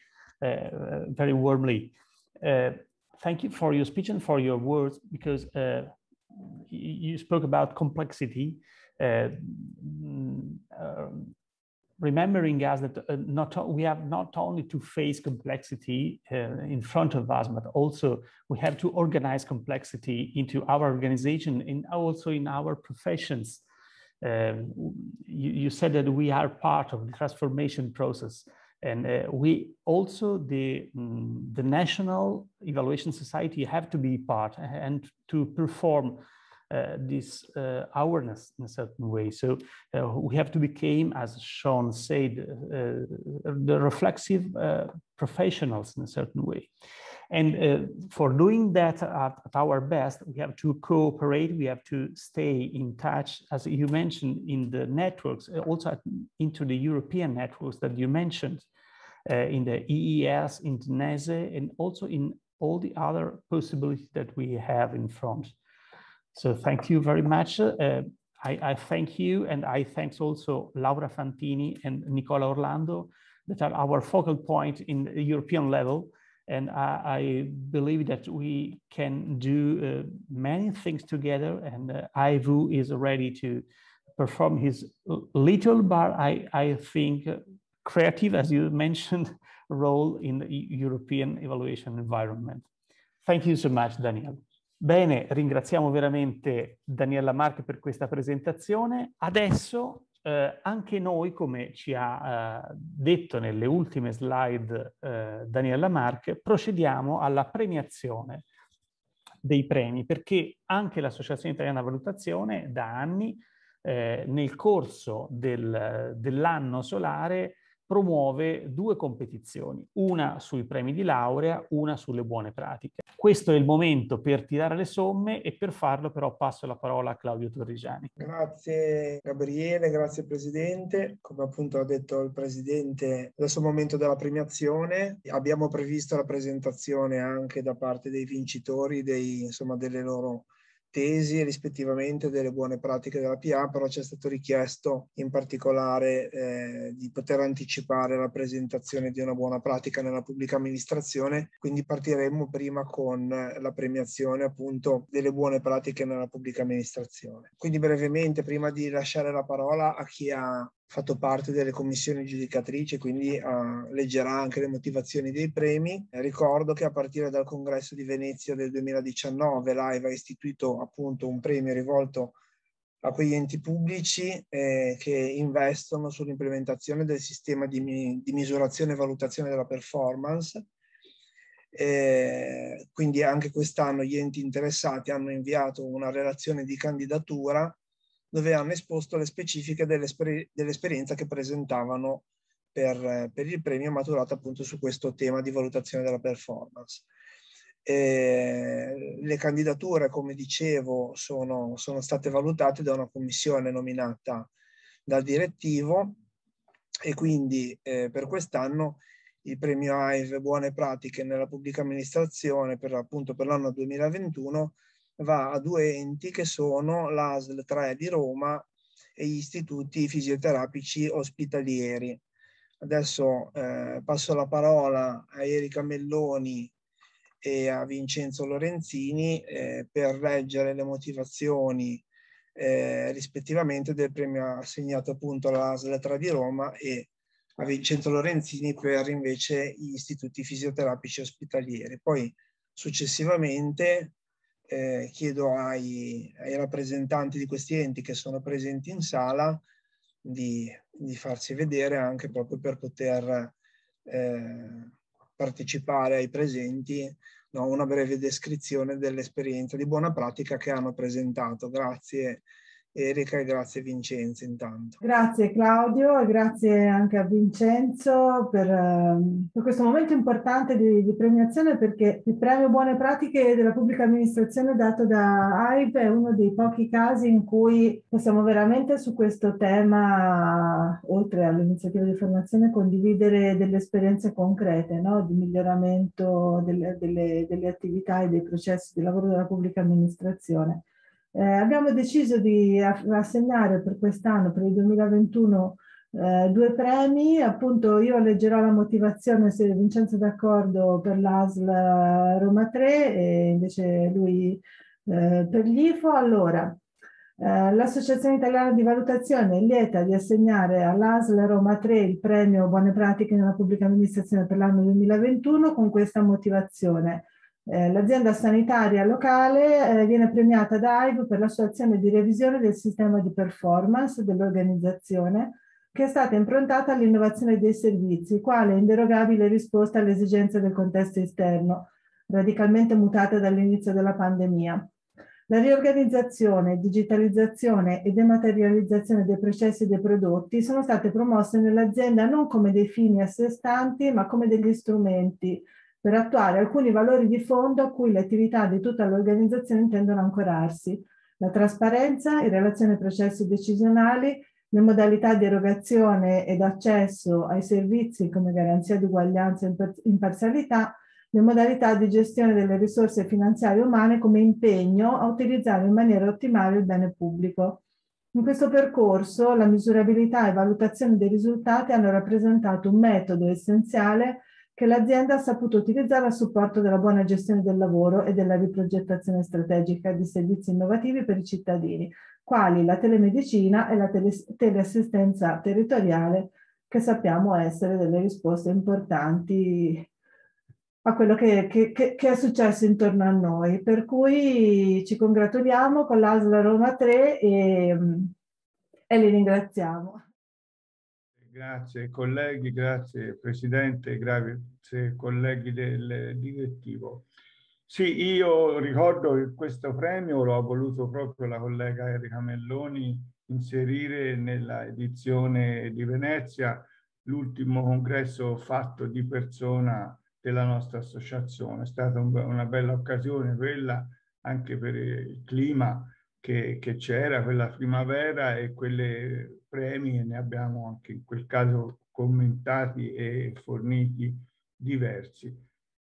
A: uh, very warmly. Uh, thank you for your speech and for your words, because uh, you spoke about complexity. Uh, uh, remembering us that uh, not we have not only to face complexity uh, in front of us, but also we have to organize complexity into our organization and also in our professions. Um, you, you said that we are part of the transformation process, and uh, we also, the, um, the National Evaluation Society, have to be part and to perform Uh, this uh, awareness in a certain way. So uh, we have to become, as Sean said, uh, the reflexive uh, professionals in a certain way. And uh, for doing that at, at our best, we have to cooperate, we have to stay in touch, as you mentioned, in the networks, also at, into the European networks that you mentioned, uh, in the E E S, in the N E S E, and also in all the other possibilities that we have in front. So thank you very much. Uh, I, I thank you, and I thanks also Laura Fantini and Nicola Orlando, that are our focal point in the European level. And I, I believe that we can do uh, many things together, and uh, I V U is ready to perform his little, but I, I think uh, creative, as you mentioned, role in the European evaluation environment. Thank you so much, Daniel. Bene, ringraziamo veramente Daniela Marche per questa presentazione. Adesso eh, anche noi, come ci ha eh, detto nelle ultime slide eh, Daniela Marche, procediamo alla premiazione dei premi, perché anche l'Associazione Italiana Valutazione da anni eh, nel corso del, dell'anno solare promuove due competizioni, una sui premi di laurea, una sulle buone pratiche. Questo è il momento per tirare le somme e per farlo però passo la parola a Claudio Torrigiani.
C: Grazie Gabriele, grazie Presidente. Come appunto ha detto il Presidente, adesso è il momento della premiazione. Abbiamo previsto la presentazione anche da parte dei vincitori dei, insomma, delle loro tesi e rispettivamente delle buone pratiche della P A, però ci è stato richiesto in particolare eh, di poter anticipare la presentazione di una buona pratica nella pubblica amministrazione, quindi partiremo prima con la premiazione appunto delle buone pratiche nella pubblica amministrazione. Quindi brevemente, prima di lasciare la parola a chi ha fatto parte delle commissioni giudicatrici, quindi uh, leggerà anche le motivazioni dei premi. Eh, ricordo che a partire dal congresso di Venezia del duemiladiciannove l'A I V ha istituito appunto un premio rivolto a quegli enti pubblici eh, che investono sull'implementazione del sistema di, mi di misurazione e valutazione della performance. Eh, quindi anche quest'anno gli enti interessati hanno inviato una relazione di candidatura dove hanno esposto le specifiche dell'esperienza che presentavano per, per il premio maturato appunto su questo tema di valutazione della performance. E le candidature, come dicevo, sono, sono state valutate da una commissione nominata dal direttivo e quindi eh, per quest'anno il premio A I V Buone Pratiche nella pubblica amministrazione per appunto per l'anno duemilaventuno va a due enti che sono l'A S L tre di Roma e gli istituti fisioterapici ospitalieri. Adesso eh, passo la parola a Erika Melloni e a Vincenzo Lorenzini eh, per leggere le motivazioni eh, rispettivamente del premio assegnato appunto all'A S L tre di Roma e a Vincenzo Lorenzini per invece gli istituti fisioterapici ospitalieri. Poi successivamente Eh, chiedo ai, ai rappresentanti di questi enti che sono presenti in sala di, di farsi vedere anche proprio per poter eh, partecipare ai presenti, no, una breve descrizione dell'esperienza di buona pratica che hanno presentato. Grazie Erika e grazie Vincenzo intanto.
D: Grazie Claudio e grazie anche a Vincenzo per, per questo momento importante di, di premiazione, perché il premio Buone Pratiche della Pubblica Amministrazione dato da A I V è uno dei pochi casi in cui possiamo veramente su questo tema, oltre all'iniziativa di formazione, condividere delle esperienze concrete, no? Di miglioramento delle, delle, delle attività e dei processi di lavoro della Pubblica Amministrazione. Eh, abbiamo deciso di assegnare per quest'anno, per il duemilaventuno, eh, due premi. Appunto io leggerò la motivazione, se Vincenzo è d'accordo, per l'A S L Roma tre e invece lui eh, per l'I F O. Allora, eh, l'Associazione Italiana di Valutazione è lieta di assegnare all'A S L Roma tre il premio Buone Pratiche nella Pubblica Amministrazione per l'anno duemilaventuno con questa motivazione. Eh, l'azienda sanitaria locale eh, viene premiata da A I V per la sua azione di revisione del sistema di performance dell'organizzazione che è stata improntata all'innovazione dei servizi, quale inderogabile risposta alle esigenze del contesto esterno, radicalmente mutate dall'inizio della pandemia. La riorganizzazione, digitalizzazione e dematerializzazione dei processi e dei prodotti sono state promosse nell'azienda non come dei fini a sé stanti, ma come degli strumenti per attuare alcuni valori di fondo a cui le attività di tutta l'organizzazione intendono ancorarsi: la trasparenza in relazione ai processi decisionali, le modalità di erogazione ed accesso ai servizi come garanzia di uguaglianza e imparzialità, le modalità di gestione delle risorse finanziarie umane come impegno a utilizzare in maniera ottimale il bene pubblico. In questo percorso la misurabilità e valutazione dei risultati hanno rappresentato un metodo essenziale che l'azienda ha saputo utilizzare a supporto della buona gestione del lavoro e della riprogettazione strategica di servizi innovativi per i cittadini, quali la telemedicina e la tele teleassistenza territoriale, che sappiamo essere delle risposte importanti a quello che, che, che, che è successo intorno a noi. Per cui ci congratuliamo con l'A S L Roma tre e, e li ringraziamo.
E: Grazie colleghi, grazie Presidente, grazie colleghi del direttivo. Sì, io ricordo che questo premio lo ha voluto proprio la collega Erika Melloni inserire nella edizione di Venezia l'ultimo congresso fatto di persona della nostra associazione. È stata un, una bella occasione quella, anche per il clima che, che c'era, quella primavera, e quelle premi ne abbiamo anche in quel caso commentati e forniti diversi.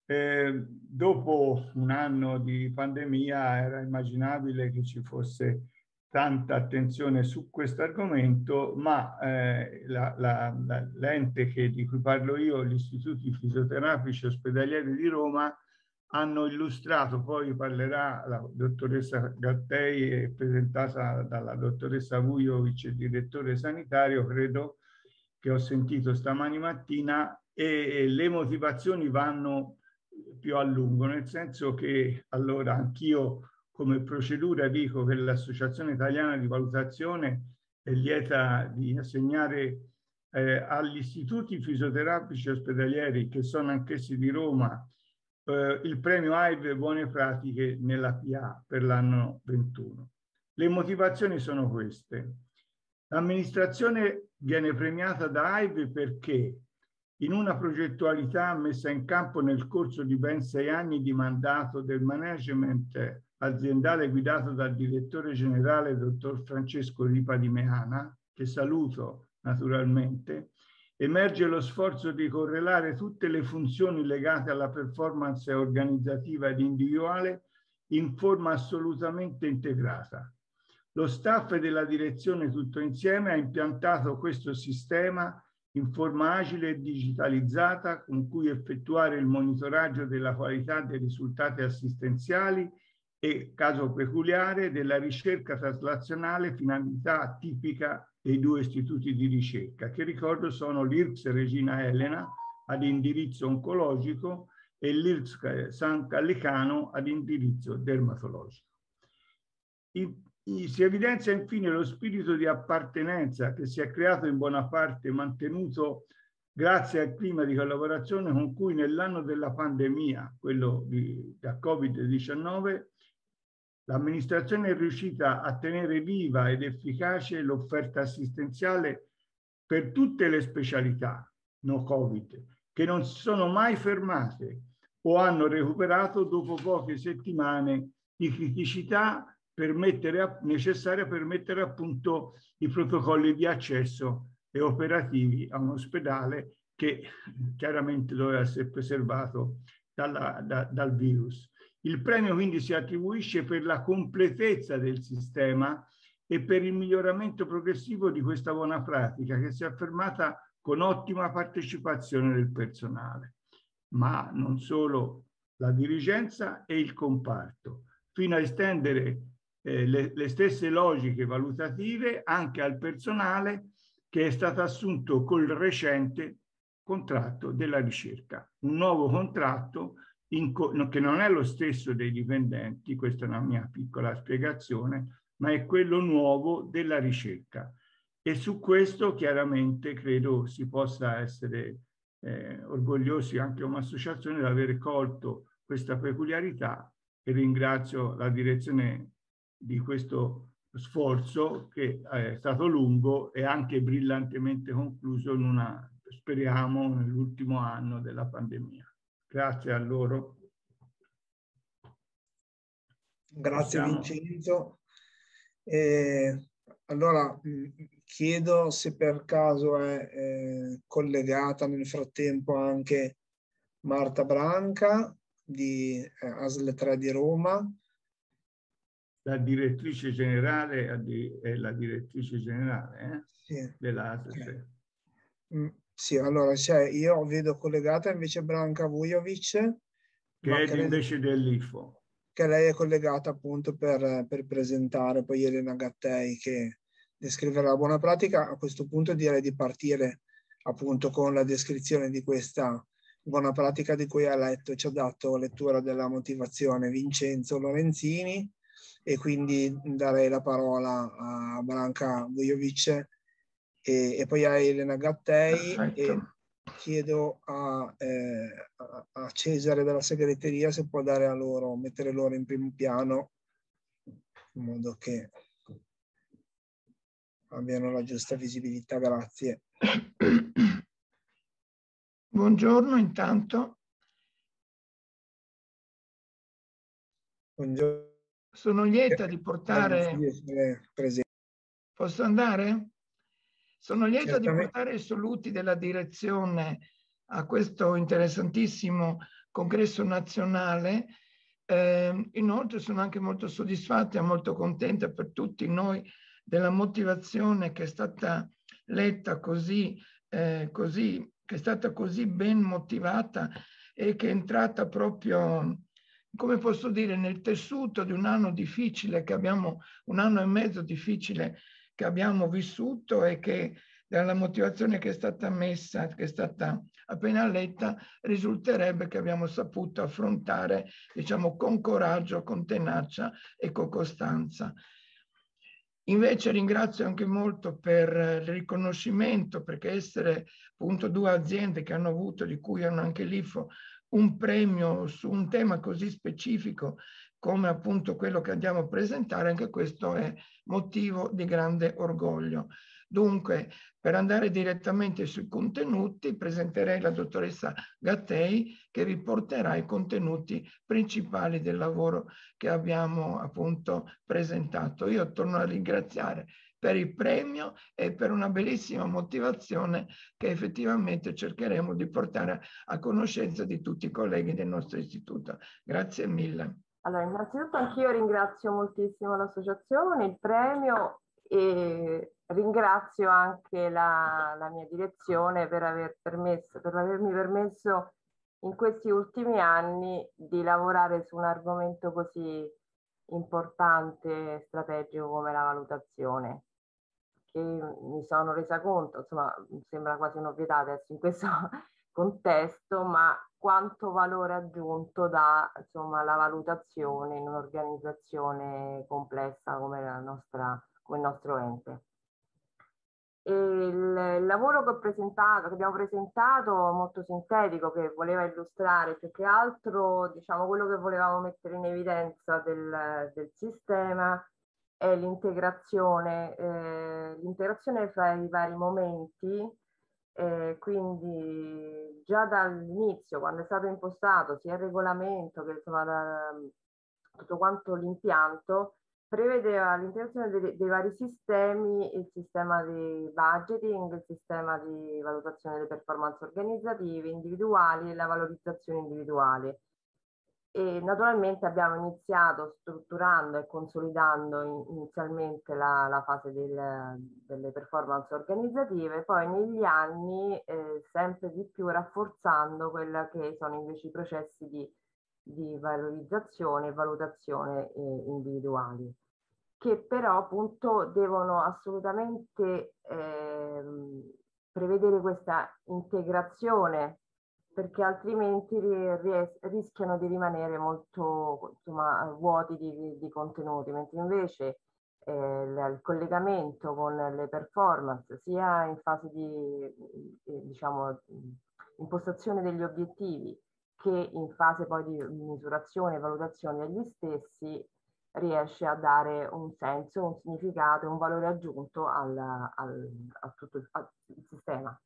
E: Eh, dopo un anno di pandemia era immaginabile che ci fosse tanta attenzione su questo argomento, ma eh, la, la, la, l'ente che, di cui parlo io, gli istituti fisioterapici ospedalieri di Roma, hanno illustrato, poi parlerà la dottoressa Gattei, e presentata dalla dottoressa Vujovic, il direttore sanitario, credo, che ho sentito stamani mattina, e le motivazioni vanno più a lungo, nel senso che, allora, anch'io come procedura dico che l'Associazione Italiana di Valutazione è lieta di assegnare eh, agli istituti fisioterapici ospedalieri, che sono anch'essi di Roma, eh, il premio A I V Buone Pratiche nella P A per l'anno ventuno. Le motivazioni sono queste. L'amministrazione viene premiata da A I V perché in una progettualità messa in campo nel corso di ben sei anni di mandato del management aziendale guidato dal direttore generale dottor Francesco Ripa di Meana, che saluto naturalmente, emerge lo sforzo di correlare tutte le funzioni legate alla performance organizzativa ed individuale in forma assolutamente integrata. Lo staff della direzione tutto insieme ha impiantato questo sistema in forma agile e digitalizzata con cui effettuare il monitoraggio della qualità dei risultati assistenziali e, caso peculiare, della ricerca traslazionale, finalità tipica dei due istituti di ricerca, che ricordo sono l'I R C S Regina Elena ad indirizzo oncologico e l'I R C S San Gallicano ad indirizzo dermatologico. I, Si evidenzia infine lo spirito di appartenenza che si è creato in buona parte mantenuto grazie al clima di collaborazione con cui nell'anno della pandemia, quello di, da Covid diciannove, l'amministrazione è riuscita a tenere viva ed efficace l'offerta assistenziale per tutte le specialità no Covid, che non si sono mai fermate o hanno recuperato dopo poche settimane di criticità per mettere a, necessaria per mettere a punto i protocolli di accesso e operativi a un ospedale che chiaramente doveva essere preservato dalla, da, dal virus. Il premio quindi si attribuisce per la completezza del sistema e per il miglioramento progressivo di questa buona pratica che si è affermata con ottima partecipazione del personale, ma non solo la dirigenza e il comparto, fino a estendere eh, le, le stesse logiche valutative anche al personale che è stato assunto col recente contratto della ricerca. Un nuovo contratto in che non è lo stesso dei dipendenti, questa è una mia piccola spiegazione, ma è quello nuovo della ricerca. E su questo chiaramente credo si possa essere eh, orgogliosi anche come associazione di aver colto questa peculiarità, e ringrazio la direzione di questo sforzo che è stato lungo e anche brillantemente concluso in una, speriamo, nell'ultimo anno della pandemia. Grazie a loro.
C: Grazie
E: Possiamo...
C: Vincenzo. Eh, allora chiedo se per caso è eh, collegata nel frattempo anche Marta Branca di eh, A S L tre di Roma.
E: La direttrice generale è la direttrice generale eh?
C: Sì.
E: della A S L tre.
C: Okay. Mm, sì, allora cioè, io vedo collegata invece Branca Vujovic,
E: che è
C: che
E: invece
C: lei,
E: dell'I F O.
C: Che lei è collegata appunto per, per presentare poi Elena Gattei che descriverà la buona pratica. A questo punto direi di partire appunto con la descrizione di questa buona pratica di cui ha letto, ci ha dato lettura della motivazione Vincenzo Lorenzini, e quindi darei la parola a Branca Vujovic e, e poi a Elena Gattei. Perfetto. E chiedo a, eh, a Cesare della segreteria se può dare a loro, mettere loro in primo piano in modo che abbiano la giusta visibilità. Grazie.
F: buongiorno intanto.
C: Buongiorno.
F: Sono lieta di portare... Posso andare? Sono lieta Certamente. di portare i saluti della direzione a questo interessantissimo congresso nazionale. Eh, inoltre sono anche molto soddisfatta e molto contenta per tutti noi della motivazione che è stata letta così, eh, così, che è stata così ben motivata e che è entrata proprio, come posso dire, nel tessuto di un anno difficile che abbiamo, un anno e mezzo difficile che abbiamo vissuto, e che dalla motivazione che è stata messa, che è stata appena letta, risulterebbe che abbiamo saputo affrontare, diciamo, con coraggio, con tenacia e con costanza. Invece ringrazio anche molto per il riconoscimento, perché essere appunto due aziende che hanno avuto, di cui hanno anche l'I F O, un premio su un tema così specifico come appunto quello che andiamo a presentare, anche questo è motivo di grande orgoglio. Dunque, per andare direttamente sui contenuti, presenterei la dottoressa Gattei, che vi porterà i contenuti principali del lavoro che abbiamo appunto presentato. Io torno a ringraziare per il premio e per una bellissima motivazione che effettivamente cercheremo di portare a conoscenza di tutti i colleghi del nostro istituto. Grazie mille.
G: Allora, innanzitutto anch'io ringrazio moltissimo l'associazione, il premio, e ringrazio anche la, la mia direzione per aver permesso, per avermi permesso in questi ultimi anni di lavorare su un argomento così importante e strategico come la valutazione, che mi sono resa conto, insomma, sembra quasi un'ovvietà adesso in questo contesto, ma quanto valore aggiunto dà, insomma, la valutazione in un'organizzazione complessa come la nostra, come il nostro ente. E il, il lavoro che ho presentato, che abbiamo presentato, molto sintetico, che voleva illustrare più che altro, diciamo, quello che volevamo mettere in evidenza del, del sistema è l'integrazione, eh, l'integrazione fra i vari momenti. Eh, quindi già dall'inizio, quando è stato impostato sia il regolamento che insomma da, tutto quanto l'impianto, prevedeva l'integrazione dei, dei vari sistemi, il sistema di budgeting, il sistema di valutazione delle performance organizzative individuali e la valorizzazione individuale. E naturalmente abbiamo iniziato strutturando e consolidando inizialmente la, la fase del, delle performance organizzative, poi negli anni eh, sempre di più rafforzando quelli che sono invece i processi di, di valorizzazione e valutazione eh, individuali, che però appunto devono assolutamente eh, prevedere questa integrazione, perché altrimenti rischiano di rimanere molto, insomma, vuoti di, di contenuti, mentre invece eh, il collegamento con le performance, sia in fase di eh, diciamo, impostazione degli obiettivi che in fase poi di misurazione e valutazione degli stessi, riesce a dare un senso, un significato, un valore aggiunto al, al, a tutto il, al sistema.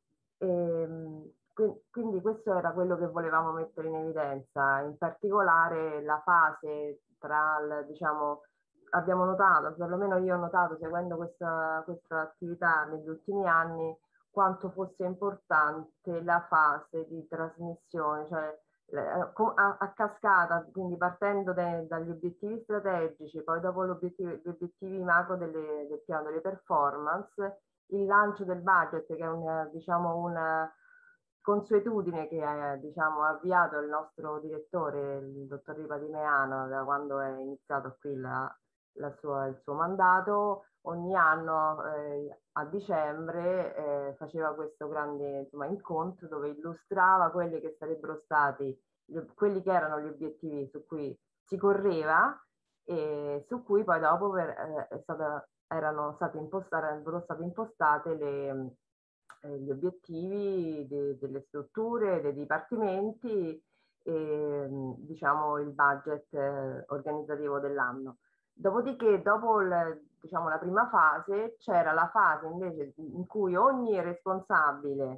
G: E, quindi questo era quello che volevamo mettere in evidenza, in particolare la fase tra, il, diciamo, abbiamo notato, perlomeno io ho notato seguendo questa, questa attività negli ultimi anni, quanto fosse importante la fase di trasmissione, cioè a, a cascata, quindi partendo de, dagli obiettivi strategici, poi dopo gli obiettivi, gli obiettivi macro delle, del piano delle performance, il lancio del budget, che è un, diciamo, una consuetudine che ha, diciamo, avviato il nostro direttore, il dottor Ripa Di Meano, da quando è iniziato qui la, la sua, il suo mandato. Ogni anno eh, a dicembre eh, faceva questo grande, insomma, incontro dove illustrava quelli che sarebbero stati, quelli che erano gli obiettivi su cui si correva e su cui poi dopo per, eh, è stata, erano state impostate, erano state impostate le, eh, gli obiettivi de, delle strutture, dei dipartimenti e, diciamo, il budget eh, organizzativo dell'anno. Dopodiché, dopo il, diciamo, la prima fase, c'era la fase invece in cui ogni responsabile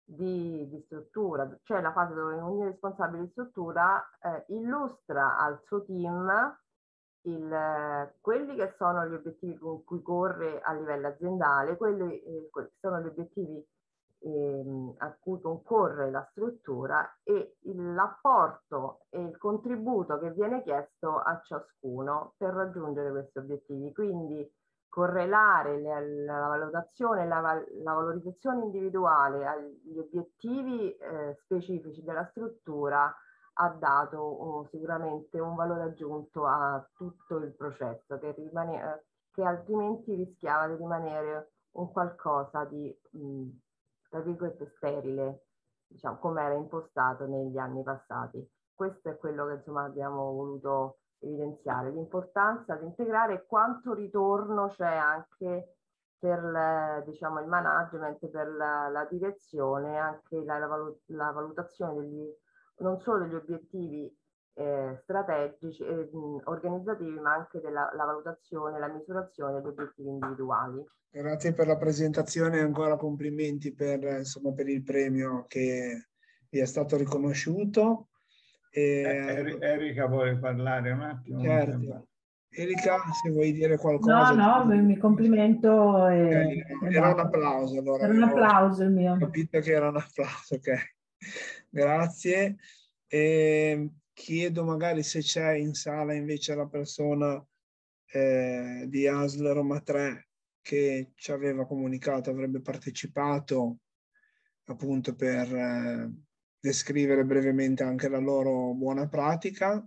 G: di, di struttura, cioè la fase dove ogni responsabile di struttura eh, illustra al suo team il, quelli che sono gli obiettivi con cui corre a livello aziendale, quelli eh, che sono gli obiettivi ehm, a cui concorre la struttura e l'apporto e il contributo che viene chiesto a ciascuno per raggiungere questi obiettivi. Quindi correlare le, la valutazione, la, la valorizzazione individuale agli obiettivi eh, specifici della struttura ha dato oh, sicuramente un valore aggiunto a tutto il processo che, rimane, eh, che altrimenti rischiava di rimanere un qualcosa di, mh, tra virgolette, sterile, diciamo, come era impostato negli anni passati. Questo è quello che insomma abbiamo voluto evidenziare, l'importanza di integrare quanto ritorno c'è anche per le, diciamo, il management, per la, la direzione, anche la, la, la valutazione degli non solo degli obiettivi eh, strategici, eh, organizzativi, ma anche della la valutazione, la misurazione degli obiettivi individuali.
C: Grazie per la presentazione e ancora complimenti per, insomma, per il premio che vi è stato riconosciuto. E...
E: Eh, Erika vuole parlare un attimo?
C: Certo. Erika, se vuoi dire qualcosa.
D: No, no, mi complimento. E,
C: okay. Era un applauso. Allora.
D: Era un applauso il mio.
C: Ho capito che era un applauso, ok. Grazie. E chiedo magari se c'è in sala invece la persona eh, di A S L Roma tre che ci aveva comunicato, avrebbe partecipato appunto per eh, descrivere brevemente anche la loro buona pratica.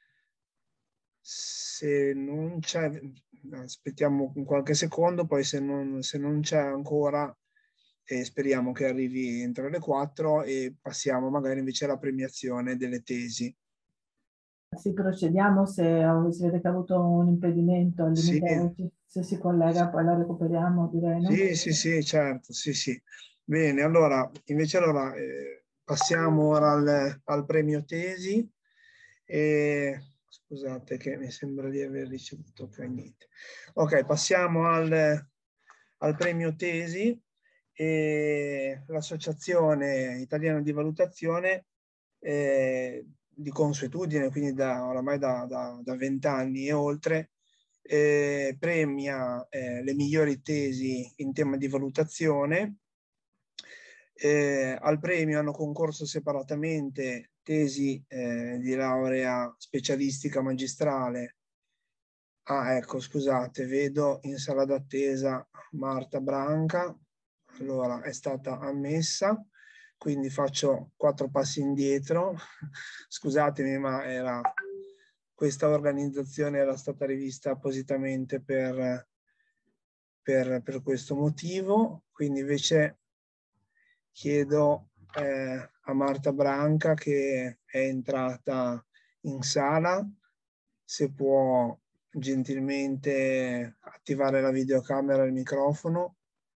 C: Se non c'è, aspettiamo qualche secondo, poi se non, se non c'è ancora, eh, speriamo che arrivi entro le quattro e passiamo magari invece alla premiazione delle tesi.
D: Sì, procediamo se, se vede che ha avuto un impedimento al
C: Sì.
D: limite, se si collega poi la recuperiamo, direi, no?
C: Sì, sì, sì, certo, sì, sì. Bene, allora, invece allora eh, passiamo ora al, al premio tesi. E, scusate che mi sembra di aver ricevuto, ok, niente. Ok, passiamo al, al premio tesi. E l'Associazione Italiana di Valutazione eh, di consuetudine, quindi da, oramai da vent'anni e oltre, eh, premia eh, le migliori tesi in tema di valutazione. Eh, al premio hanno concorso separatamente tesi eh, di laurea specialistica magistrale. Ah, ecco, scusate, vedo in sala d'attesa Marta Branca. Allora, è stata ammessa, quindi faccio quattro passi indietro. Scusatemi, ma era, questa organizzazione era stata rivista appositamente per, per, per questo motivo. Quindi invece chiedo eh, a Marta Branca, che è entrata in sala, se può gentilmente attivare la videocamera e il microfono.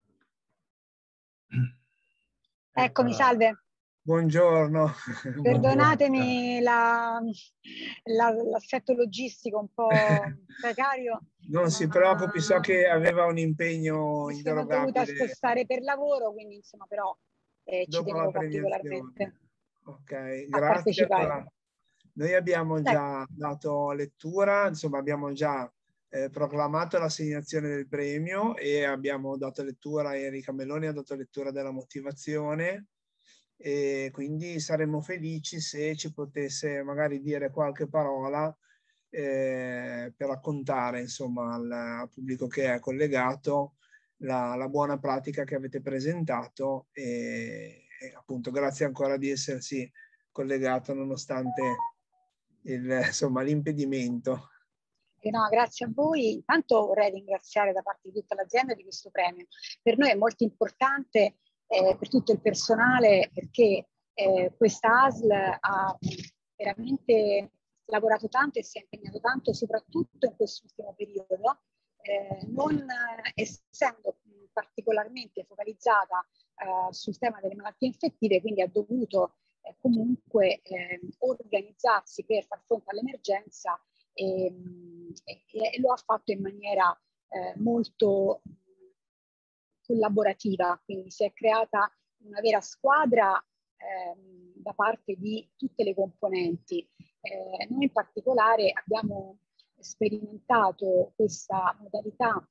H: Eccomi, salve.
C: Buongiorno.
H: Perdonatemi l'assetto logistico un po' precario.
C: Non si preoccupi, so che aveva un impegno
H: mi
C: inderogabile.
H: Sono dovuta spostare per lavoro, quindi insomma però eh, ci tenevo particolarmente
C: ok,
H: a
C: grazie.
H: partecipare.
C: Allora, noi abbiamo già dato lettura, insomma abbiamo già eh, proclamato l'assegnazione del premio e abbiamo dato lettura, Erika Meloni ha dato lettura della motivazione, e quindi saremmo felici se ci potesse magari dire qualche parola eh, per raccontare insomma al, al pubblico che è collegato la, la buona pratica che avete presentato e, e appunto grazie ancora di essersi collegato nonostante il, insomma, l'impedimento.
H: Eh no, grazie a voi. Intanto vorrei ringraziare da parte di tutta l'azienda di questo premio. Per noi è molto importante, eh, per tutto il personale, perché eh, questa A S L ha veramente lavorato tanto e si è impegnato tanto, soprattutto in quest'ultimo periodo, eh, non essendo particolarmente focalizzata eh, sul tema delle malattie infettive, quindi ha dovuto eh, comunque eh, organizzarsi per far fronte all'emergenza e, e, e lo ha fatto in maniera eh, molto collaborativa, quindi si è creata una vera squadra ehm, da parte di tutte le componenti. Eh, noi in particolare abbiamo sperimentato questa modalità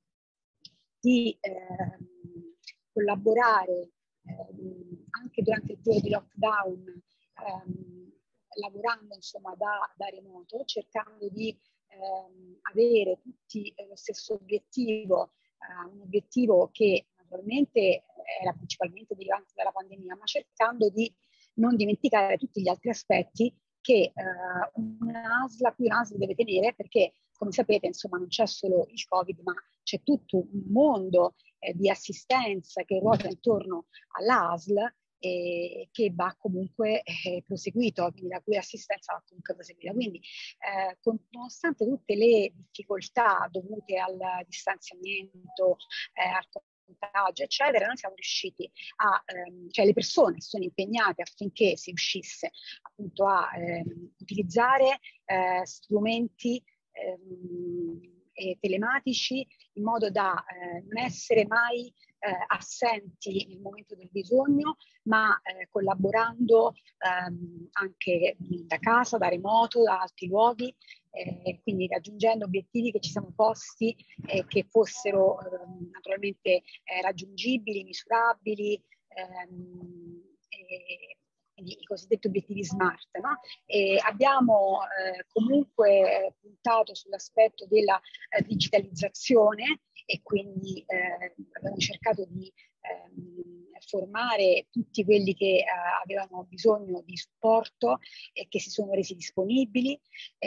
H: di eh, collaborare eh, anche durante il periodo di lockdown, ehm, lavorando insomma da, da remoto, cercando di ehm, avere tutti lo stesso obiettivo, eh, un obiettivo che naturalmente era principalmente derivante dalla pandemia, ma cercando di non dimenticare tutti gli altri aspetti che eh, un'A S L, a cui un'A S L deve tenere, perché come sapete insomma non c'è solo il Covid, ma c'è tutto un mondo eh, di assistenza che ruota intorno all'A S L e che va comunque eh, proseguito, quindi la cui assistenza va comunque proseguita. Quindi eh, con, nonostante tutte le difficoltà dovute al distanziamento, eh, al contagio, eccetera, noi siamo riusciti a, ehm, cioè le persone sono impegnate affinché si riuscisse appunto a ehm, utilizzare eh, strumenti ehm, eh, telematici in modo da eh, non essere mai eh, assenti nel momento del bisogno, ma eh, collaborando ehm, anche da casa, da remoto, da altri luoghi, eh, quindi raggiungendo obiettivi che ci siamo posti e eh, che fossero eh, naturalmente eh, raggiungibili, misurabili, ehm, e, i cosiddetti obiettivi SMART, no? E abbiamo eh, comunque puntato sull'aspetto della eh, digitalizzazione e quindi eh, abbiamo cercato di ehm, formare tutti quelli che eh, avevano bisogno di supporto e che si sono resi disponibili.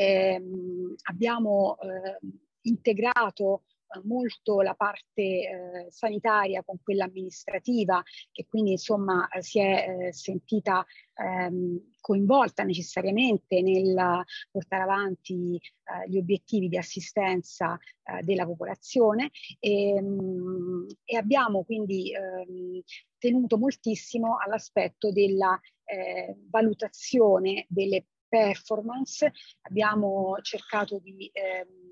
H: Ehm, abbiamo eh, integrato molto la parte eh, sanitaria con quella amministrativa, che quindi insomma si è eh, sentita ehm, coinvolta necessariamente nel portare avanti eh, gli obiettivi di assistenza eh, della popolazione e, mh, e abbiamo quindi ehm, tenuto moltissimo all'aspetto della eh, valutazione delle performance. Abbiamo cercato di ehm,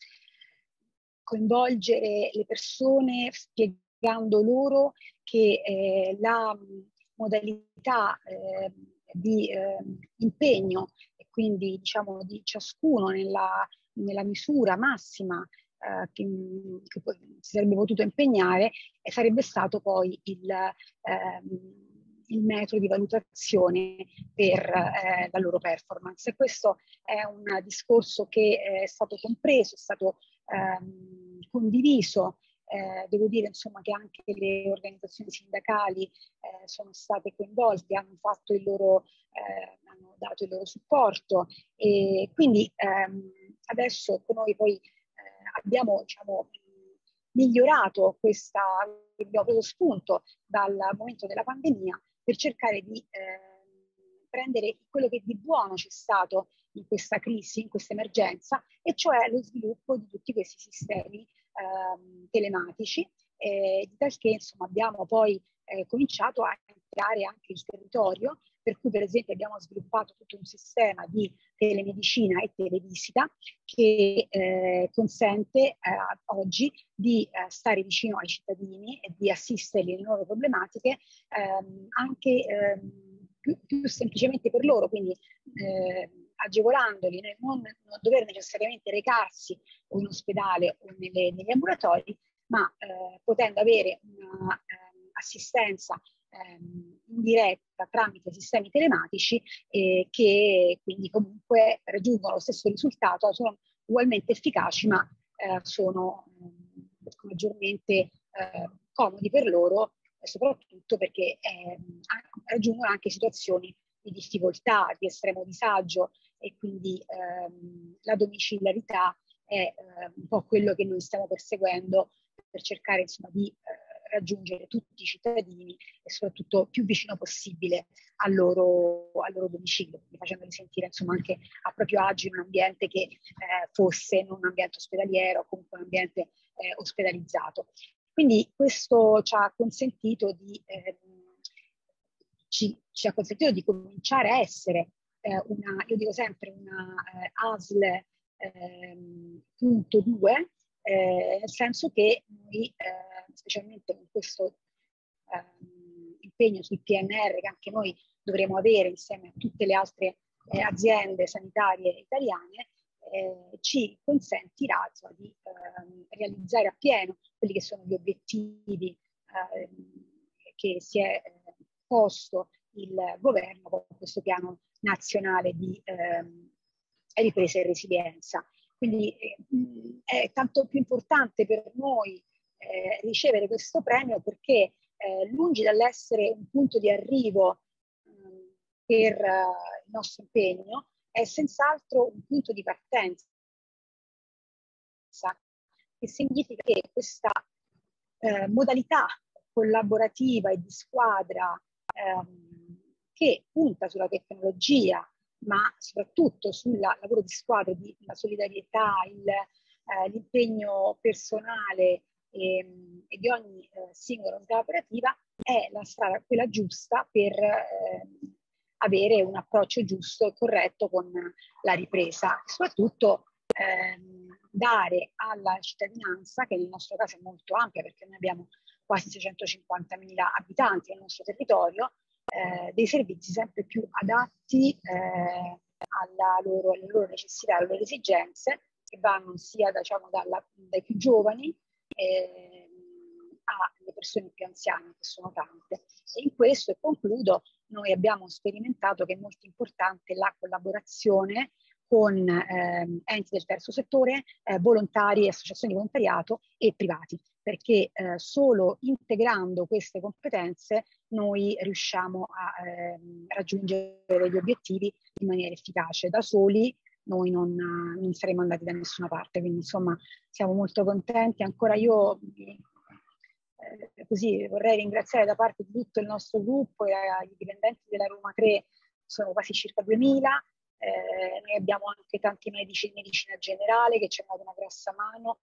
H: coinvolgere le persone spiegando loro che eh, la modalità eh, di eh, impegno e quindi diciamo di ciascuno nella, nella misura massima eh, che, che poi si sarebbe potuto impegnare e sarebbe stato poi il, ehm, il metodo di valutazione per eh, la loro performance. E questo è un discorso che è stato compreso, è stato ehm, condiviso. Eh, devo dire insomma che anche le organizzazioni sindacali eh, sono state coinvolte, hanno fatto il loro, eh, hanno dato il loro supporto e quindi ehm, adesso noi poi eh, abbiamo diciamo, migliorato questa, abbiamo preso spunto dal momento della pandemia per cercare di eh, prendere quello che di buono c'è stato in questa crisi, in questa emergenza, e cioè lo sviluppo di tutti questi sistemi eh, telematici, eh, di tal che insomma abbiamo poi eh, cominciato a integrare anche il territorio, per cui per esempio abbiamo sviluppato tutto un sistema di telemedicina e televisita che eh, consente eh, oggi di eh, stare vicino ai cittadini e di assisterli nelle loro problematiche ehm, anche ehm, più, più semplicemente per loro, quindi eh, agevolandoli nel non, non dover necessariamente recarsi o in ospedale o nelle, negli ambulatori, ma eh, potendo avere un'assistenza eh, ehm, in diretta tramite sistemi telematici eh, che quindi comunque raggiungono lo stesso risultato, sono ugualmente efficaci, ma eh, sono eh, maggiormente eh, comodi per loro, e soprattutto perché eh, raggiungono anche situazioni di difficoltà, di estremo disagio, e quindi ehm, la domiciliarità è eh, un po' quello che noi stiamo perseguendo per cercare insomma di eh, raggiungere tutti i cittadini e soprattutto più vicino possibile al loro, al loro domicilio, quindi facendoli sentire insomma anche a proprio agio in un ambiente che eh, fosse non un ambiente ospedaliero o comunque un ambiente eh, ospedalizzato. Quindi questo ci ha consentito di eh, ci, ci ha consentito di cominciare a essere eh, una, io dico sempre, una eh, A S L ehm, punto due, eh, nel senso che noi, eh, specialmente in questo, ehm, in impegno sul P N R che anche noi dovremo avere insieme a tutte le altre eh, aziende sanitarie italiane, eh, ci consentirà insomma, di eh, realizzare appieno quelli che sono gli obiettivi eh, che si è eh, posto il governo con questo piano nazionale di eh, ripresa e resilienza. Quindi eh, è tanto più importante per noi eh, ricevere questo premio perché eh, lungi dall'essere un punto di arrivo mh, per uh, il nostro impegno, è senz'altro un punto di partenza, che significa che questa eh, modalità collaborativa e di squadra ehm, che punta sulla tecnologia, ma soprattutto sul lavoro di squadra, di, la solidarietà, il, eh, l'impegno personale e, e di ogni eh, singola unità operativa, è la strada quella giusta per eh, avere un approccio giusto e corretto con la ripresa. Soprattutto ehm, dare alla cittadinanza, che nel nostro caso è molto ampia perché noi abbiamo quasi seicentocinquantamila abitanti nel nostro territorio, Eh, dei servizi sempre più adatti eh, alla loro, alle loro necessità, alle loro esigenze, che vanno sia da, diciamo, dalla, dai più giovani eh, alle persone più anziane, che sono tante. E in questo, e concludo, noi abbiamo sperimentato che è molto importante la collaborazione con eh, enti del terzo settore, eh, volontari, associazioni di volontariato e privati, perché eh, solo integrando queste competenze noi riusciamo a eh, raggiungere gli obiettivi in maniera efficace. Da soli noi non, non saremmo andati da nessuna parte, quindi insomma siamo molto contenti. Ancora io eh, così vorrei ringraziare da parte di tutto il nostro gruppo e ai dipendenti della Roma tre, sono quasi circa duemila. Eh, noi abbiamo anche tanti medici di medicina generale che ci hanno dato una grossa mano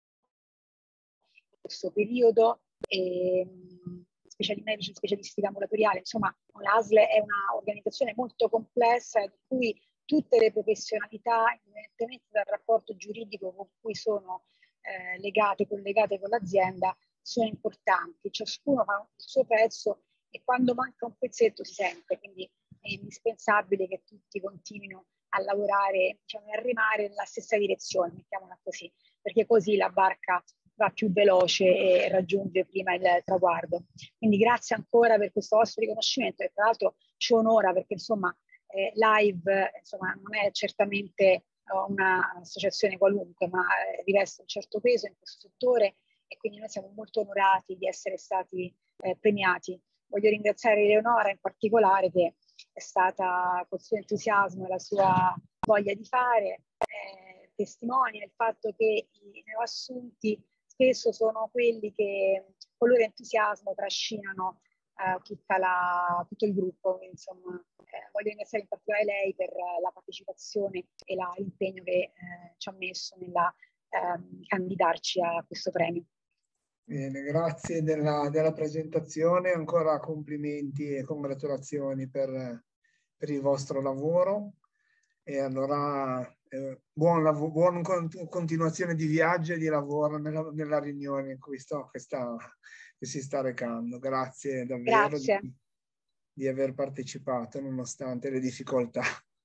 H: in questo periodo, e, speciali, medici specialisti di ambulatoriale. Insomma, l'A S L è un'organizzazione molto complessa in cui tutte le professionalità, indipendentemente dal rapporto giuridico con cui sono eh, legate, collegate con l'azienda, sono importanti. Ciascuno fa il suo pezzo e quando manca un pezzetto si sente, quindi è indispensabile che tutti continuino a lavorare, diciamo, a remare nella stessa direzione, mettiamola così, perché così la barca va più veloce e raggiunge prima il traguardo. Quindi grazie ancora per questo vostro riconoscimento, e tra l'altro ci onora perché insomma eh, Live insomma, non è certamente uh, un'associazione qualunque, ma eh, riveste un certo peso in questo settore e quindi noi siamo molto onorati di essere stati eh, premiati. Voglio ringraziare Eleonora in particolare, che è stata col suo entusiasmo e la sua voglia di fare eh, testimoni del fatto che i neoassunti spesso sono quelli che con il loro entusiasmo trascinano eh, tutta la, tutto il gruppo. Quindi, insomma, eh, voglio ringraziare in particolare lei per la partecipazione e la, l'impegno che eh, ci ha messo nella eh, candidarci a questo premio.
C: Bene, grazie della, della presentazione, ancora complimenti e congratulazioni per, per il vostro lavoro. E allora eh, buon lavoro, buona continuazione di viaggio e di lavoro nella, nella riunione in cui sto, che, sta, che si sta recando. Grazie davvero
H: Grazie.
C: Di, di aver partecipato nonostante le difficoltà.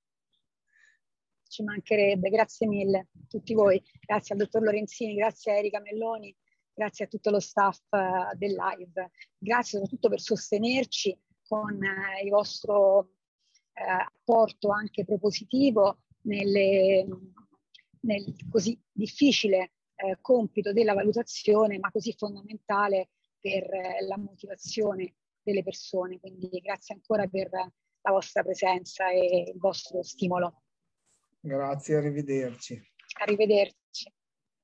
H: Ci mancherebbe, grazie mille a tutti voi, grazie al dottor Lorenzini, grazie a Erika Melloni, grazie a tutto lo staff uh, del Live, grazie soprattutto per sostenerci con uh, il vostro Eh, apporto anche propositivo nelle, nel così difficile eh, compito della valutazione, ma così fondamentale per eh, la motivazione delle persone. Quindi grazie ancora per la vostra presenza e il vostro stimolo.
C: Grazie, arrivederci.
H: Arrivederci.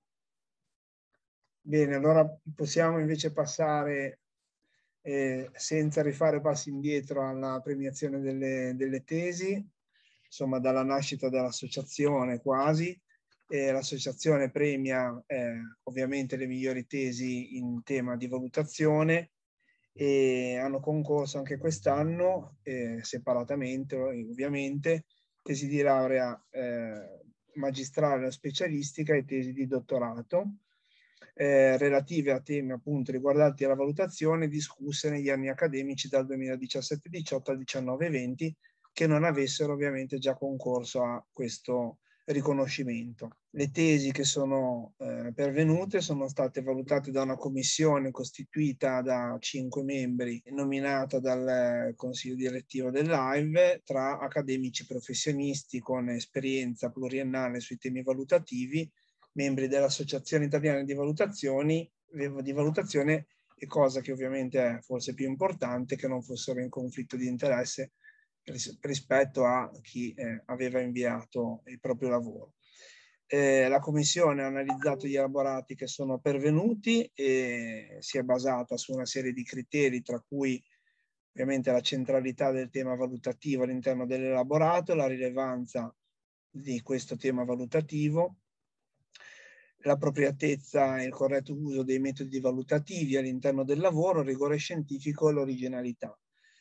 C: Bene, allora possiamo invece passare Eh, senza rifare passi indietro alla premiazione delle, delle tesi, insomma dalla nascita dell'associazione quasi. Eh, l'associazione premia eh, ovviamente le migliori tesi in tema di valutazione e hanno concorso anche quest'anno eh, separatamente ovviamente tesi di laurea eh, magistrale o specialistica e tesi di dottorato. eh, relative a temi appunto riguardanti la valutazione discusse negli anni accademici dal duemiladiciassette diciotto al diciannove venti, che non avessero ovviamente già concorso a questo riconoscimento. Le tesi che sono eh, pervenute sono state valutate da una commissione costituita da cinque membri, nominata dal Consiglio direttivo dell'A I V, tra accademici professionisti con esperienza pluriennale sui temi valutativi, membri dell'Associazione Italiana di Valutazioni, di Valutazione e, cosa che ovviamente è forse più importante, che non fossero in conflitto di interesse rispetto a chi eh, aveva inviato il proprio lavoro. Eh, la Commissione ha analizzato gli elaborati che sono pervenuti e si è basata su una serie di criteri, tra cui ovviamente la centralità del tema valutativo all'interno dell'elaborato, la rilevanza di questo tema valutativo, l'appropriatezza e il corretto uso dei metodi valutativi all'interno del lavoro, il rigore scientifico e l'originalità.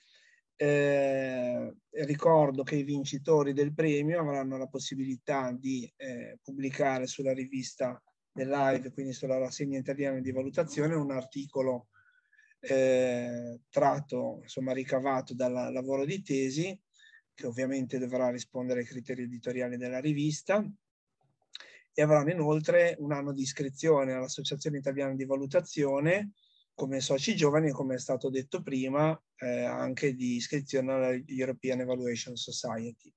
C: Eh, ricordo che i vincitori del premio avranno la possibilità di eh, pubblicare sulla rivista dell'A I V, quindi sulla rassegna italiana di valutazione, un articolo eh, tratto, insomma ricavato dal lavoro di tesi, che ovviamente dovrà rispondere ai criteri editoriali della rivista, e avranno inoltre un anno di iscrizione all'Associazione Italiana di Valutazione come soci giovani e, come è stato detto prima, eh, anche di iscrizione alla European Evaluation Society.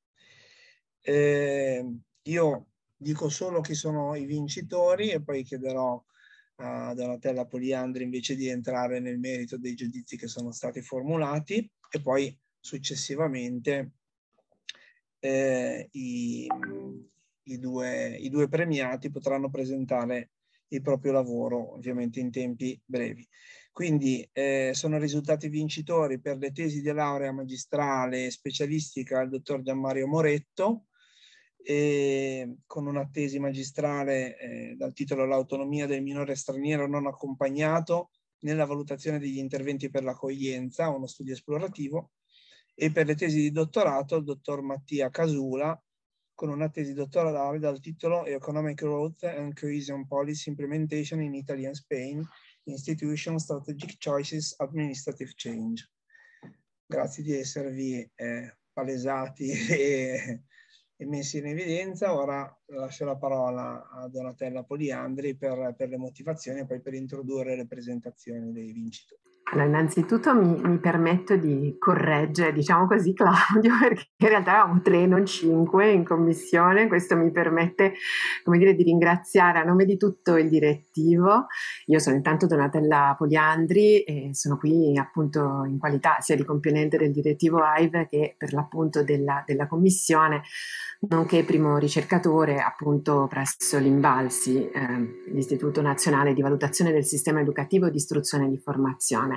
C: Eh, io dico solo chi sono i vincitori e poi chiederò a Donatella Poliandri invece di entrare nel merito dei giudizi che sono stati formulati, e poi successivamente eh, i, i, due, i due premiati potranno presentare il proprio lavoro, ovviamente in tempi brevi. Quindi eh, sono risultati vincitori per le tesi di laurea magistrale specialistica il dottor Gianmario Moretto, e con una tesi magistrale eh, dal titolo L'autonomia del minore straniero non accompagnato nella valutazione degli interventi per l'accoglienza, uno studio esplorativo, e per le tesi di dottorato il dottor Mattia Casula, con una tesi dottorale dal titolo Economic Growth and Cohesion Policy Implementation in Italy and Spain, Institution, Strategic Choices, Administrative Change. Grazie di esservi eh, palesati e, e messi in evidenza. Ora lascio la parola a Donatella Poliandri per, per le motivazioni e poi per introdurre le presentazioni dei vincitori.
I: Allora, innanzitutto mi, mi permetto di correggere, diciamo così, Claudio, perché in realtà eravamo tre, non cinque in commissione. Questo mi permette, come dire, di ringraziare a nome di tutto il direttivo. Io sono intanto Donatella Poliandri e sono qui appunto in qualità sia di componente del direttivo A I V che per l'appunto della, della commissione, nonché primo ricercatore appunto presso l'Invalsi, eh, l'Istituto Nazionale di Valutazione del Sistema Educativo di Istruzione e di Formazione.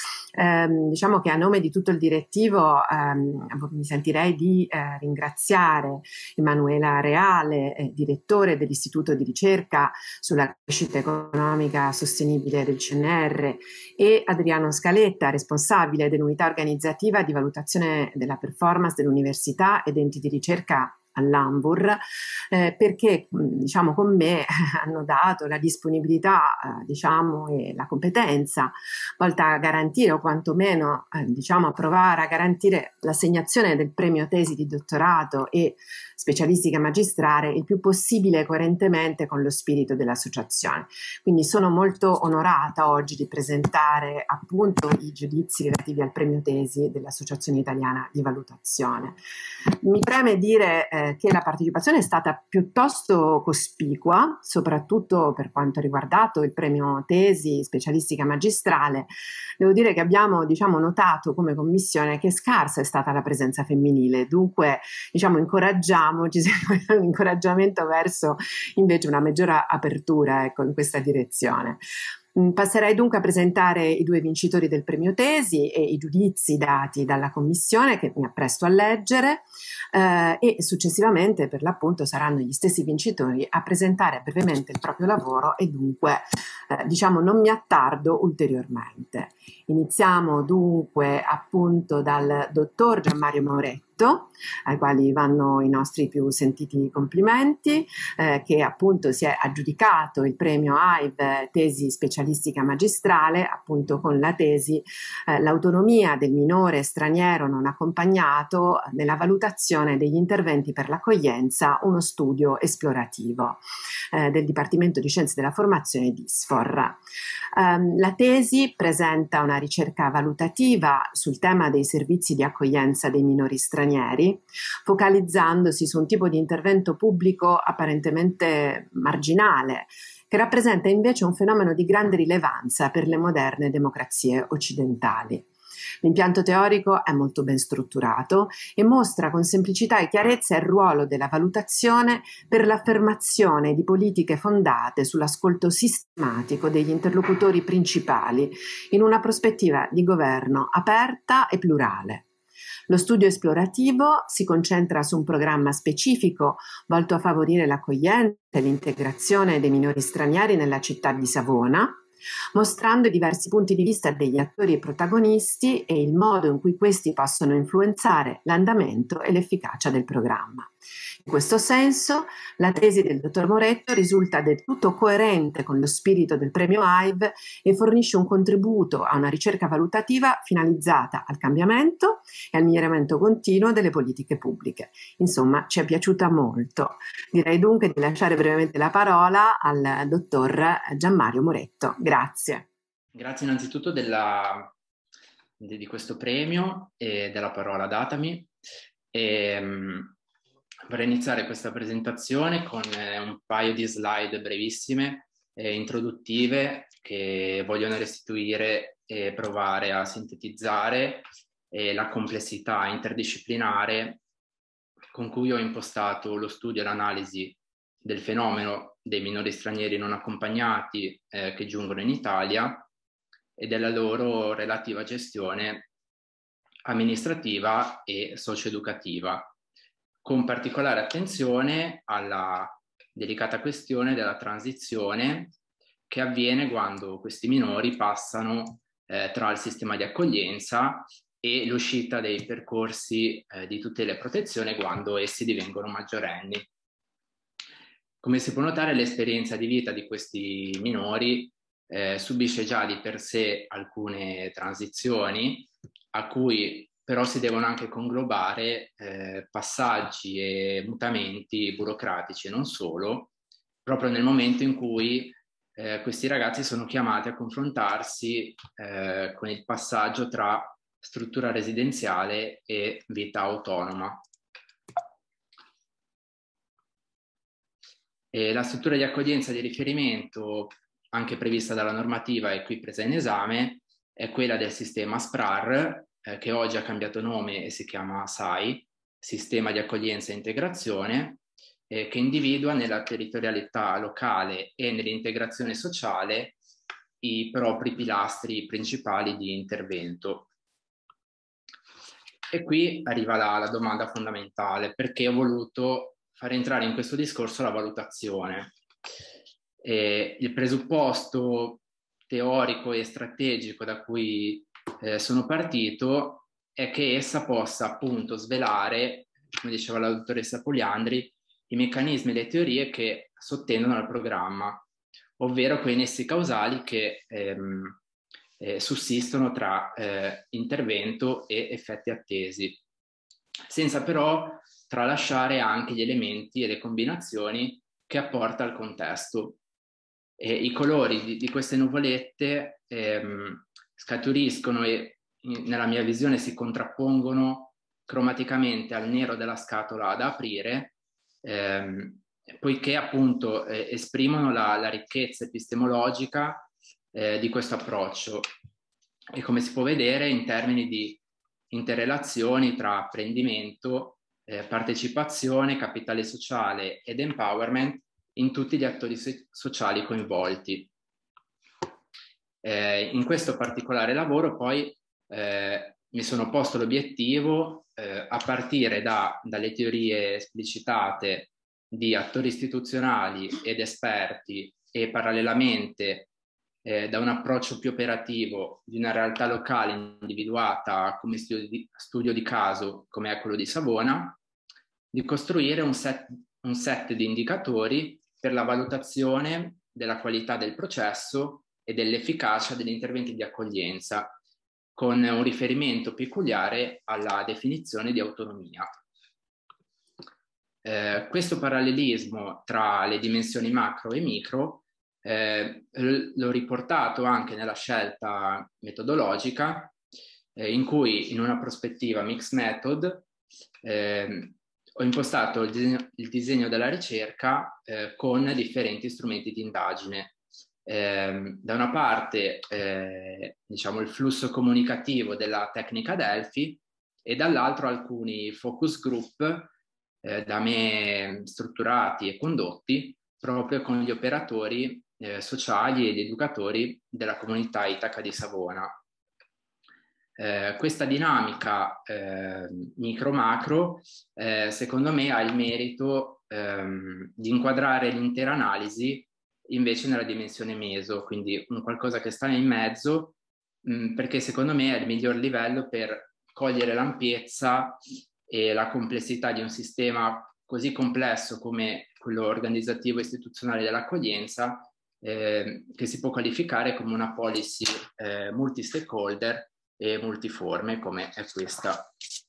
I: Eh, diciamo che a nome di tutto il direttivo ehm, mi sentirei di eh, ringraziare Emanuela Reale, eh, direttore dell'Istituto di Ricerca sulla Crescita Economica Sostenibile del C N R, e Adriano Scaletta, responsabile dell'unità organizzativa di valutazione della performance dell'Università ed enti di ricerca all'Ambur, eh, perché diciamo con me hanno dato la disponibilità eh, diciamo e la competenza volta a garantire, o quantomeno eh, diciamo a provare a garantire l'assegnazione del premio tesi di dottorato e specialistica magistrale il più possibile coerentemente con lo spirito dell'associazione. Quindi sono molto onorata oggi di presentare appunto i giudizi relativi al premio tesi dell'Associazione Italiana di Valutazione. Mi preme dire eh, che la partecipazione è stata piuttosto cospicua, soprattutto per quanto ha riguardato il premio tesi specialistica magistrale. Devo dire che abbiamo diciamo notato come commissione che scarsa è stata la presenza femminile, dunque diciamo incoraggiamo, ci sembra un incoraggiamento verso invece una maggiore apertura, ecco, in questa direzione. Passerei dunque a presentare i due vincitori del premio tesi e i giudizi dati dalla commissione, che mi appresto a leggere, eh, e successivamente per l'appunto saranno gli stessi vincitori a presentare brevemente il proprio lavoro, e dunque eh, diciamo non mi attardo ulteriormente. Iniziamo dunque appunto dal dottor Gianmario Moretto, Moretto, ai quali vanno i nostri più sentiti complimenti, eh, che appunto si è aggiudicato il premio A I V Tesi Specialistica Magistrale, appunto con la tesi eh, L'autonomia del minore straniero non accompagnato nella valutazione degli interventi per l'accoglienza, uno studio esplorativo eh, del Dipartimento di Scienze della Formazione di S F O R. Um, la tesi presenta una ricerca valutativa sul tema dei servizi di accoglienza dei minori stranieri, focalizzandosi su un tipo di intervento pubblico apparentemente marginale, che rappresenta invece un fenomeno di grande rilevanza per le moderne democrazie occidentali. L'impianto teorico è molto ben strutturato e mostra con semplicità e chiarezza il ruolo della valutazione per l'affermazione di politiche fondate sull'ascolto sistematico degli interlocutori principali in una prospettiva di governo aperta e plurale. Lo studio esplorativo si concentra su un programma specifico volto a favorire l'accoglienza e l'integrazione dei minori stranieri nella città di Savona, mostrando i diversi punti di vista degli attori e protagonisti e il modo in cui questi possono influenzare l'andamento e l'efficacia del programma. In questo senso, la tesi del dottor Moretto risulta del tutto coerente con lo spirito del premio A I V e fornisce un contributo a una ricerca valutativa finalizzata al cambiamento e al miglioramento continuo delle politiche pubbliche. Insomma, ci è piaciuta molto. Direi dunque di lasciare brevemente la parola al dottor Gianmario Moretto. Grazie.
J: Grazie innanzitutto della, di, di questo premio e della parola datami. E, vorrei iniziare questa presentazione con eh, un paio di slide brevissime e eh, introduttive che vogliono restituire e provare a sintetizzare eh, la complessità interdisciplinare con cui ho impostato lo studio e l'analisi del fenomeno dei minori stranieri non accompagnati eh, che giungono in Italia e della loro relativa gestione amministrativa e socio-educativa, con particolare attenzione alla delicata questione della transizione che avviene quando questi minori passano eh, tra il sistema di accoglienza e l'uscita dei percorsi eh, di tutela e protezione quando essi divengono maggiorenni. Come si può notare, l'esperienza di vita di questi minori eh, subisce già di per sé alcune transizioni a cui però si devono anche conglobare eh, passaggi e mutamenti burocratici e non solo, proprio nel momento in cui eh, questi ragazzi sono chiamati a confrontarsi eh, con il passaggio tra struttura residenziale e vita autonoma. E la struttura di accoglienza di riferimento, anche prevista dalla normativa e qui presa in esame, è quella del sistema S P R A R, eh, che oggi ha cambiato nome e si chiama S A I, Sistema di Accoglienza e Integrazione, eh, che individua nella territorialità locale e nell'integrazione sociale i propri pilastri principali di intervento. E qui arriva la, la domanda fondamentale: perché ho voluto far entrare in questo discorso la valutazione? E il presupposto teorico e strategico da cui eh, sono partito è che essa possa appunto svelare, come diceva la dottoressa Poliandri, i meccanismi e le teorie che sottendono al programma, ovvero quei nessi causali che ehm, eh, sussistono tra eh, intervento e effetti attesi, senza però tralasciare anche gli elementi e le combinazioni che apporta al contesto. E i colori di, di queste nuvolette ehm, scaturiscono e in, nella mia visione si contrappongono cromaticamente al nero della scatola da aprire, ehm, poiché appunto eh, esprimono la, la ricchezza epistemologica eh, di questo approccio e, come si può vedere, in termini di interrelazioni tra apprendimento, eh, partecipazione, capitale sociale ed empowerment in tutti gli attori so- sociali coinvolti. Eh, in questo particolare lavoro poi eh, mi sono posto l'obiettivo, eh, a partire da, dalle teorie esplicitate di attori istituzionali ed esperti e parallelamente eh, da un approccio più operativo di una realtà locale individuata come studio di, studio di caso, come è quello di Savona, di costruire un set, un set di indicatori per la valutazione della qualità del processo e dell'efficacia degli interventi di accoglienza, con un riferimento peculiare alla definizione di autonomia. Eh, questo parallelismo tra le dimensioni macro e micro eh, l'ho riportato anche nella scelta metodologica, eh, in cui in una prospettiva mixed method eh, ho impostato il disegno, il disegno della ricerca eh, con differenti strumenti di indagine. Eh, da una parte eh, diciamo il flusso comunicativo della tecnica Delphi e dall'altro alcuni focus group eh, da me strutturati e condotti proprio con gli operatori eh, sociali e gli educatori della comunità Itaca di Savona. Eh, questa dinamica eh, micro-macro eh, secondo me ha il merito ehm, di inquadrare l'intera analisi invece nella dimensione meso, quindi un qualcosa che sta in mezzo, mh, perché secondo me è il miglior livello per cogliere l'ampiezza e la complessità di un sistema così complesso come quello organizzativo e istituzionale dell'accoglienza, eh, che si può qualificare come una policy eh, multi-stakeholder e multiforme come è questa.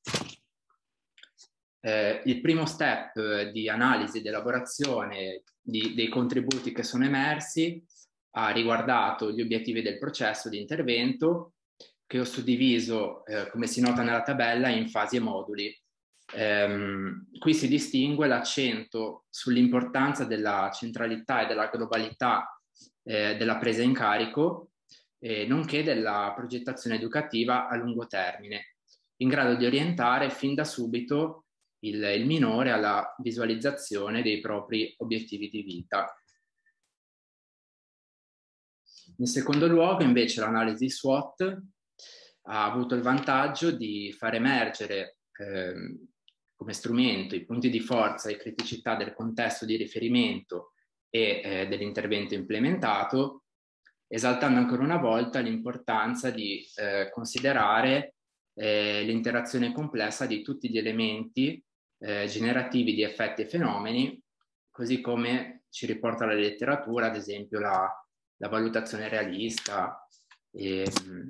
J: Eh, il primo step di analisi ed elaborazione di, dei contributi che sono emersi ha riguardato gli obiettivi del processo di intervento, che ho suddiviso, eh, come si nota nella tabella, in fasi e moduli. Ehm, qui si distingue l'accento sull'importanza della centralità e della globalità eh, della presa in carico, eh, nonché della progettazione educativa a lungo termine, in grado di orientare fin da subito il, il minore alla visualizzazione dei propri obiettivi di vita. In secondo luogo, invece, l'analisi SWOT ha avuto il vantaggio di far emergere eh, come strumento i punti di forza e criticità del contesto di riferimento e eh, dell'intervento implementato, esaltando ancora una volta l'importanza di eh, considerare eh, l'interazione complessa di tutti gli elementi eh, generativi di effetti e fenomeni, così come ci riporta la letteratura, ad esempio la, la valutazione realista. E,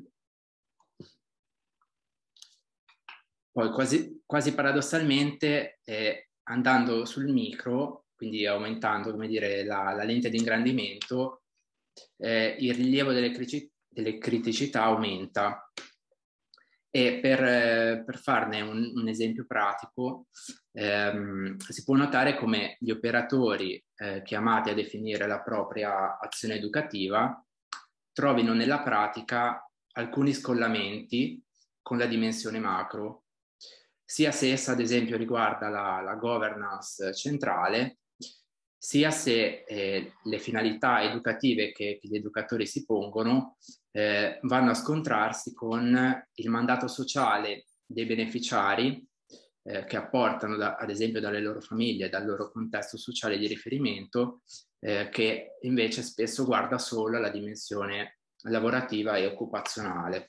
J: poi quasi, quasi paradossalmente, eh, andando sul micro, quindi aumentando, come dire, la, la lente di ingrandimento, eh, il rilievo delle, crici- delle criticità aumenta. E per, eh, per farne un, un esempio pratico, ehm, si può notare come gli operatori eh, chiamati a definire la propria azione educativa trovino nella pratica alcuni scollamenti con la dimensione macro, sia se essa ad esempio riguarda la, la governance centrale, sia se eh, le finalità educative che, che gli educatori si pongono eh, vanno a scontrarsi con il mandato sociale dei beneficiari eh, che apportano da, ad esempio dalle loro famiglie, dal loro contesto sociale di riferimento, eh, che invece spesso guarda solo alla dimensione lavorativa e occupazionale.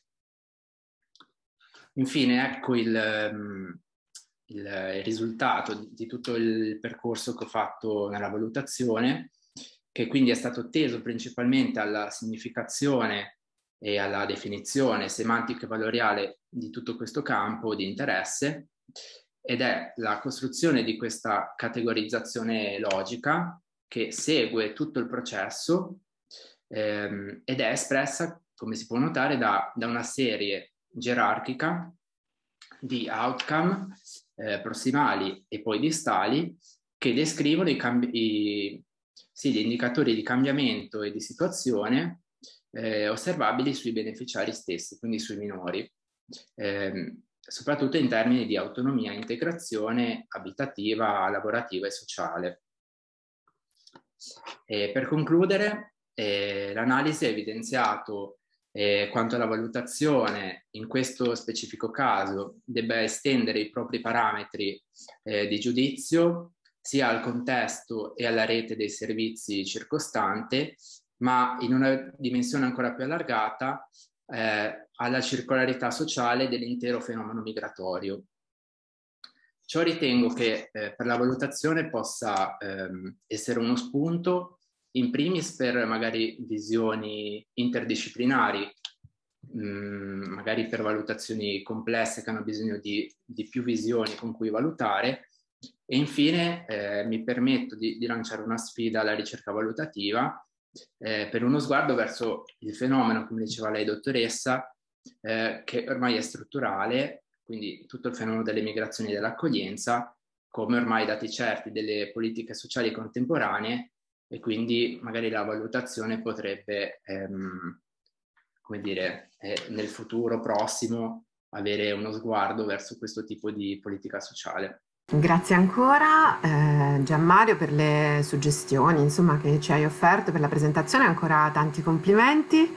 J: Infine, ecco il, il, il risultato di, di tutto il percorso che ho fatto nella valutazione, che quindi è stato teso principalmente alla significazione e alla definizione semantica e valoriale di tutto questo campo di interesse, ed è la costruzione di questa categorizzazione logica che segue tutto il processo ehm, ed è espressa, come si può notare, da, da una serie gerarchica di outcome eh, prossimali e poi distali che descrivono i, cambi- i, sì, gli indicatori di cambiamento e di situazione eh, osservabili sui beneficiari stessi, quindi sui minori, eh, soprattutto in termini di autonomia, integrazione abitativa, lavorativa e sociale. E per concludere, eh, l'analisi ha evidenziato Eh, quanto alla valutazione, in questo specifico caso, debba estendere i propri parametri eh, di giudizio sia al contesto e alla rete dei servizi circostante, ma in una dimensione ancora più allargata eh, alla circolarità sociale dell'intero fenomeno migratorio. Ciò ritengo che eh, per la valutazione possa ehm, essere uno spunto, in primis per magari visioni interdisciplinari, mh, magari per valutazioni complesse che hanno bisogno di, di più visioni con cui valutare, e infine eh, mi permetto di, di lanciare una sfida alla ricerca valutativa eh, per uno sguardo verso il fenomeno, come diceva lei dottoressa, eh, che ormai è strutturale, quindi tutto il fenomeno delle migrazioni e dell'accoglienza, come ormai dati certi delle politiche sociali contemporanee, e quindi magari la valutazione potrebbe, ehm, come dire, eh, nel futuro prossimo avere uno sguardo verso questo tipo di politica sociale.
I: Grazie ancora eh, Gianmario per le suggestioni, insomma, che ci hai offerto, per la presentazione, ancora tanti complimenti.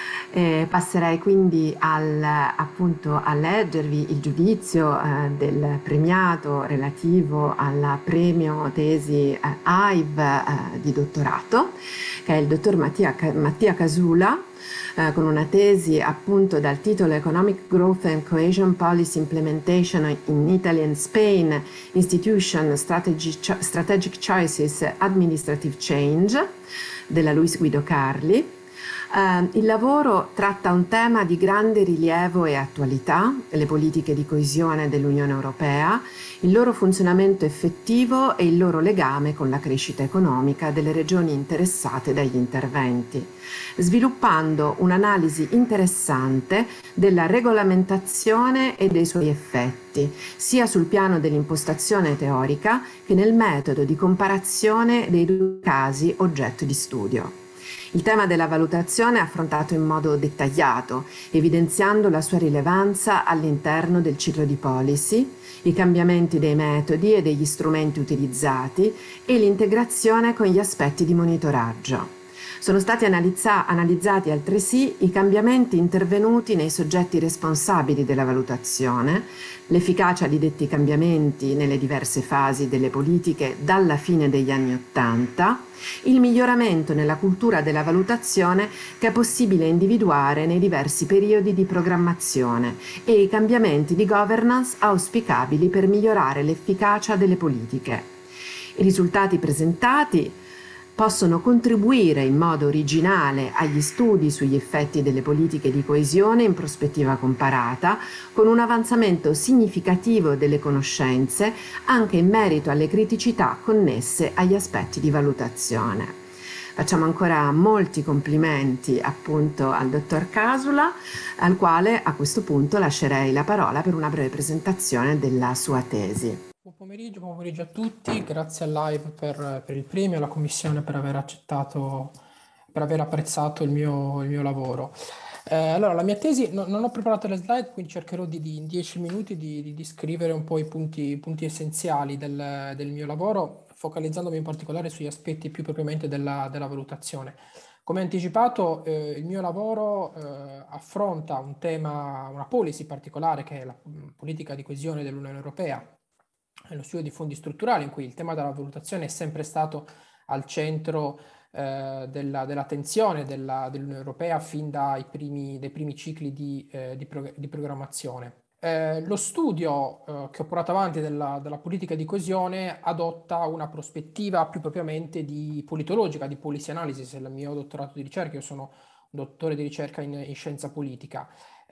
I: Eh, passerei quindi al, appunto a leggervi il giudizio eh, del premiato relativo al premio tesi eh, A I V eh, di dottorato, che è il dottor Mattia, Mattia Casula, eh, con una tesi appunto dal titolo Economic Growth and Cohesion Policy Implementation in Italy and Spain, Institution, Strategic, Strategic Choices, Administrative Change, della Luis Guido Carli. Uh, il lavoro tratta un tema di grande rilievo e attualità, le politiche di coesione dell'Unione Europea, il loro funzionamento effettivo e il loro legame con la crescita economica delle regioni interessate dagli interventi, sviluppando un'analisi interessante della regolamentazione e dei suoi effetti, sia sul piano dell'impostazione teorica che nel metodo di comparazione dei due casi oggetto di studio. Il tema della valutazione è affrontato in modo dettagliato, evidenziando la sua rilevanza all'interno del ciclo di policy, i cambiamenti dei metodi e degli strumenti utilizzati e l'integrazione con gli aspetti di monitoraggio. Sono stati analizza- analizzati altresì i cambiamenti intervenuti nei soggetti responsabili della valutazione, l'efficacia di detti cambiamenti nelle diverse fasi delle politiche dalla fine degli anni Ottanta, il miglioramento nella cultura della valutazione che è possibile individuare nei diversi periodi di programmazione e i cambiamenti di governance auspicabili per migliorare l'efficacia delle politiche. I risultati presentati possono contribuire in modo originale agli studi sugli effetti delle politiche di coesione in prospettiva comparata, con un avanzamento significativo delle conoscenze anche in merito alle criticità connesse agli aspetti di valutazione. Facciamo ancora molti complimenti appunto al dottor Casula, al quale a questo punto lascerei la parola per una breve presentazione della sua tesi.
K: Buon pomeriggio, buon pomeriggio a tutti, grazie all'A I V per, per il premio e alla Commissione per aver accettato, per aver apprezzato il mio, il mio lavoro. Eh, allora, la mia tesi, no, non ho preparato le slide, quindi cercherò di, di in dieci minuti di, di descrivere un po' i punti, punti essenziali del, del mio lavoro, focalizzandomi in particolare sugli aspetti più propriamente della, della valutazione. Come anticipato, eh, il mio lavoro eh, affronta un tema, una policy particolare, che è la politica di coesione dell'Unione Europea, lo studio di fondi strutturali, in cui il tema della valutazione è sempre stato al centro eh, della, dell'attenzione della, dell'Unione Europea fin dai primi, dai primi cicli di, eh, di, pro, di programmazione. Eh, lo studio eh, che ho portato avanti della, della politica di coesione adotta una prospettiva più propriamente di politologica, di policy analysis. È il mio dottorato di ricerca, io sono un dottore di ricerca in, in scienza politica.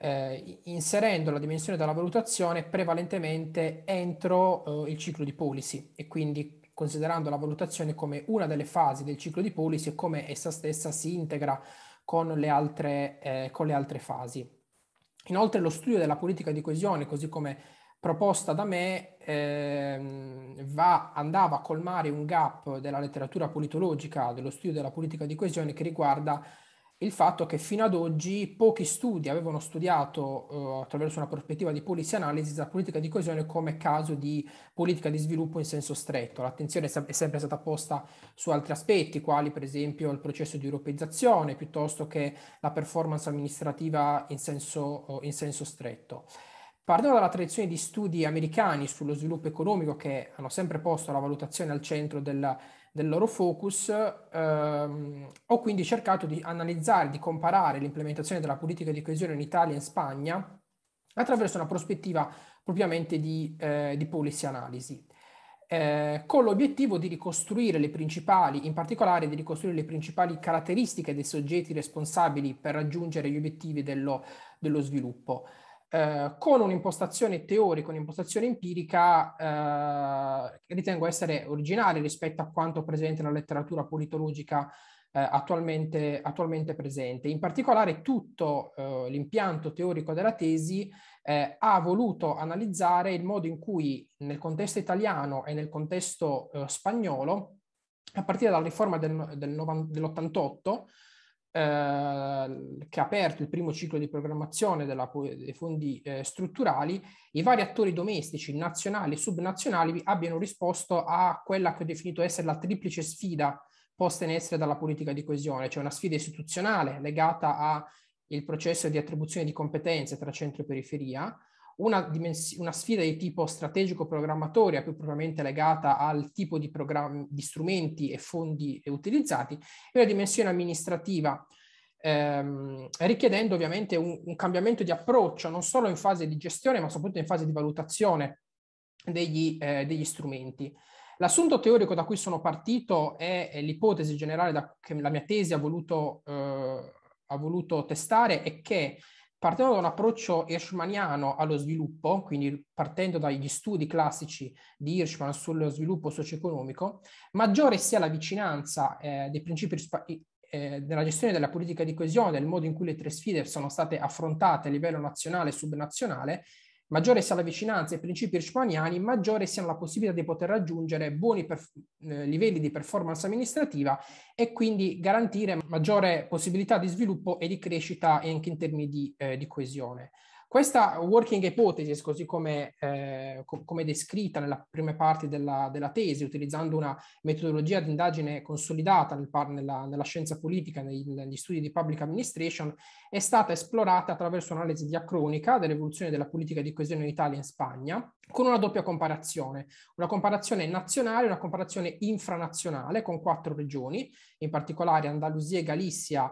K: Eh, inserendo la dimensione della valutazione prevalentemente entro eh, il ciclo di policy, e quindi considerando la valutazione come una delle fasi del ciclo di policy e come essa stessa si integra con le altre, eh, con le altre fasi. Inoltre lo studio della politica di coesione, così come proposta da me, eh, va, andava a colmare un gap della letteratura politologica dello studio della politica di coesione, che riguarda il fatto che fino ad oggi pochi studi avevano studiato eh, attraverso una prospettiva di policy analysis la politica di coesione come caso di politica di sviluppo in senso stretto. L'attenzione è sempre stata posta su altri aspetti, quali per esempio il processo di europeizzazione, piuttosto che la performance amministrativa in senso, in senso stretto. Partendo dalla tradizione di studi americani sullo sviluppo economico, che hanno sempre posto la valutazione al centro del, del loro focus, ehm, ho quindi cercato di analizzare, di comparare l'implementazione della politica di coesione in Italia e in Spagna attraverso una prospettiva propriamente di, eh, di policy analisi, eh, con l'obiettivo di ricostruire le principali, in particolare di ricostruire le principali caratteristiche dei soggetti responsabili per raggiungere gli obiettivi dello, dello sviluppo. Eh, con un'impostazione teorica, un'impostazione empirica, eh, ritengo essere originale rispetto a quanto presente nella letteratura politologica eh, attualmente, attualmente presente. In particolare tutto eh, l'impianto teorico della tesi eh, ha voluto analizzare il modo in cui nel contesto italiano e nel contesto eh, spagnolo, a partire dalla riforma del, del dell'ottantotto, Eh, che ha aperto il primo ciclo di programmazione della, dei fondi eh, strutturali, i vari attori domestici, nazionali e subnazionali, abbiano risposto a quella che ho definito essere la triplice sfida posta in essere dalla politica di coesione, cioè una sfida istituzionale legata al processo di attribuzione di competenze tra centro e periferia, Una, una sfida di tipo strategico-programmatoria, più propriamente legata al tipo di, di strumenti e fondi utilizzati, e una dimensione amministrativa, ehm, richiedendo ovviamente un, un cambiamento di approccio, non solo in fase di gestione, ma soprattutto in fase di valutazione degli, eh, degli strumenti. L'assunto teorico da cui sono partito è, è l'ipotesi generale da, che la mia tesi ha voluto, eh, ha voluto testare, è che partendo da un approccio hirschmaniano allo sviluppo, quindi partendo dagli studi classici di Hirschman sullo sviluppo socio-economico, maggiore sia la vicinanza eh, dei principi eh, della gestione della politica di coesione, del modo in cui le tre sfide sono state affrontate a livello nazionale e subnazionale, maggiore sia la vicinanza ai principi hirschmaniani, maggiore sia la possibilità di poter raggiungere buoni eh, livelli di performance amministrativa e quindi garantire maggiore possibilità di sviluppo e di crescita anche in termini di, eh, di coesione. Questa working hypothesis, così come, eh, co come descritta nella prima parte della, della tesi, utilizzando una metodologia di indagine consolidata nel nella, nella scienza politica, nei, negli studi di public administration, è stata esplorata attraverso un'analisi diacronica dell'evoluzione della politica di coesione in Italia e in Spagna, con una doppia comparazione, una comparazione nazionale e una comparazione infranazionale con quattro regioni, in particolare Andalusia e Galizia,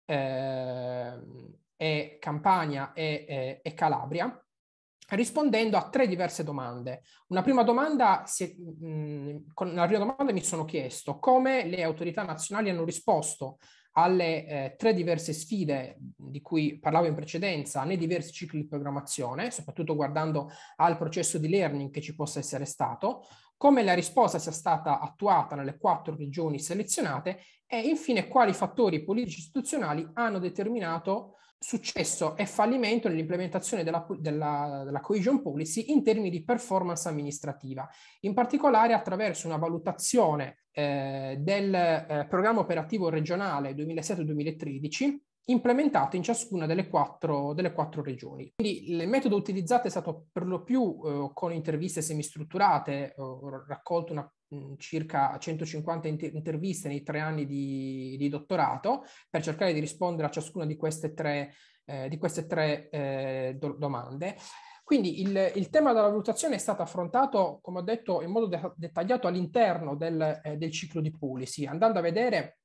K: eh, e Campania e, e, e Calabria, rispondendo a tre diverse domande. Una prima domanda, se, mh, con la prima domanda mi sono chiesto come le autorità nazionali hanno risposto alle eh, tre diverse sfide di cui parlavo in precedenza nei diversi cicli di programmazione, soprattutto guardando al processo di learning che ci possa essere stato, come la risposta sia stata attuata nelle quattro regioni selezionate e infine quali fattori politici istituzionali hanno determinato successo e fallimento nell'implementazione della, della, della cohesion policy in termini di performance amministrativa, in particolare attraverso una valutazione eh, del eh, programma operativo regionale duemilasette duemilatredici implementato in ciascuna delle quattro, delle quattro regioni. Quindi il metodo utilizzato è stato per lo più eh, con interviste semistrutturate, ho raccolto una circa centocinquanta inter interviste nei tre anni di, di dottorato per cercare di rispondere a ciascuna di queste tre, eh, di queste tre eh, do domande. Quindi il, il tema della valutazione è stato affrontato, come ho detto, in modo de dettagliato all'interno del, eh, del ciclo di policy, andando a vedere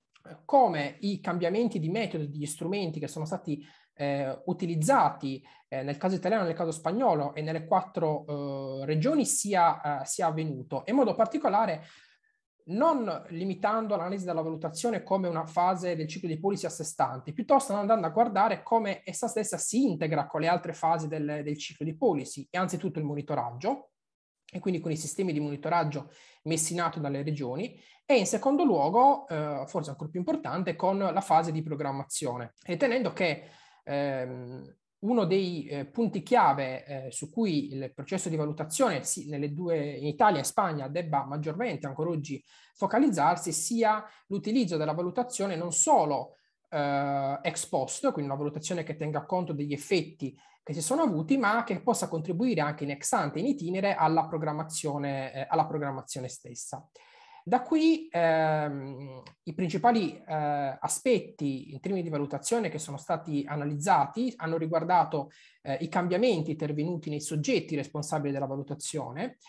K: come i cambiamenti di metodo e di strumenti che sono stati eh, utilizzati eh, nel caso italiano, nel caso spagnolo e nelle quattro eh, regioni sia, eh, sia avvenuto, in modo particolare non limitando l'analisi della valutazione come una fase del ciclo di policy a sé stante, piuttosto andando a guardare come essa stessa si integra con le altre fasi del, del ciclo di policy, e anzitutto il monitoraggio, e quindi con i sistemi di monitoraggio messi in atto dalle regioni, e in secondo luogo, eh, forse ancora più importante, con la fase di programmazione, ritenendo che ehm, uno dei eh, punti chiave eh, su cui il processo di valutazione sì, nelle due, in Italia e Spagna debba maggiormente ancora oggi focalizzarsi sia l'utilizzo della valutazione non solo eh, ex post, quindi una valutazione che tenga conto degli effetti che si sono avuti, ma che possa contribuire anche in ex ante, in itinere, alla programmazione, eh, alla programmazione stessa. Da qui ehm, i principali eh, aspetti in termini di valutazione che sono stati analizzati hanno riguardato eh, i cambiamenti intervenuti nei soggetti responsabili della valutazione,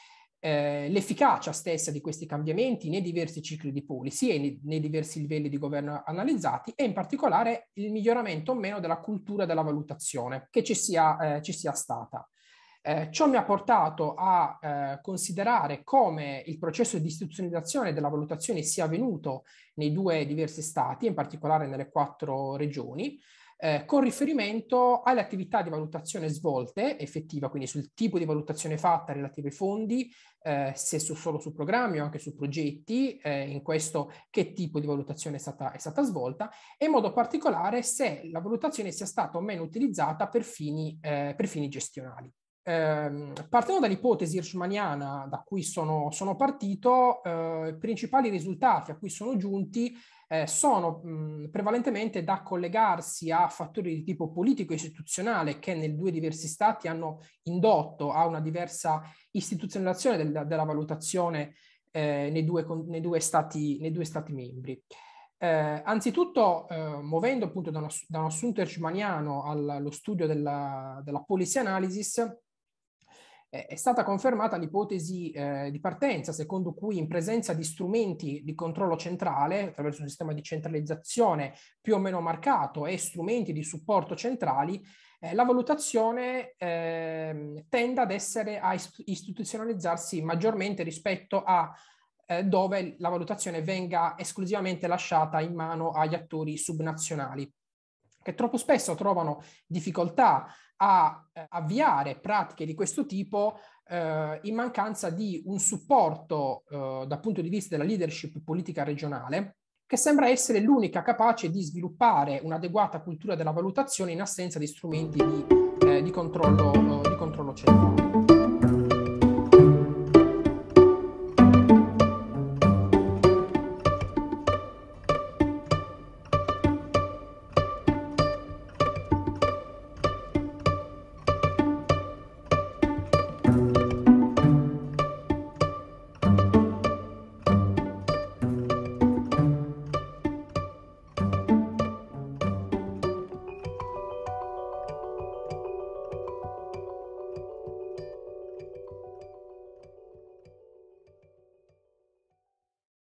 K: eh, l'efficacia stessa di questi cambiamenti nei diversi cicli di policy e nei, nei diversi livelli di governo analizzati, e in particolare il miglioramento o meno della cultura della valutazione che ci sia, eh, ci sia stata. Eh, ciò mi ha portato a eh, considerare come il processo di istituzionalizzazione della valutazione sia avvenuto nei due diversi stati, in particolare nelle quattro regioni, eh, con riferimento alle attività di valutazione svolte, effettiva, quindi sul tipo di valutazione fatta relative ai fondi, eh, se su, solo su programmi o anche su progetti, eh, in questo che tipo di valutazione è stata, è stata svolta, e in modo particolare se la valutazione sia stata o meno utilizzata per fini, eh, per fini gestionali. Eh, partendo dall'ipotesi hirschmaniana da cui sono, sono partito, eh, i principali risultati a cui sono giunti eh, sono mh, prevalentemente da collegarsi a fattori di tipo politico-istituzionale che nei due diversi stati hanno indotto a una diversa istituzionalizzazione del, della valutazione eh, nei, due, nei, due stati, nei due stati membri. Eh, anzitutto, eh, muovendo appunto da, uno, da un assunto hirschmaniano allo studio della, della policy analysis, è stata confermata l'ipotesi eh, di partenza secondo cui in presenza di strumenti di controllo centrale, attraverso un sistema di centralizzazione più o meno marcato e strumenti di supporto centrali, eh, la valutazione eh, tende ad essere a istituzionalizzarsi maggiormente rispetto a eh, dove la valutazione venga esclusivamente lasciata in mano agli attori subnazionali, che troppo spesso trovano difficoltà a eh, avviare pratiche di questo tipo eh, in mancanza di un supporto eh, dal punto di vista della leadership politica regionale, che sembra essere l'unica capace di sviluppare un'adeguata cultura della valutazione in assenza di strumenti di, eh, di, controllo, eh, di controllo centrale.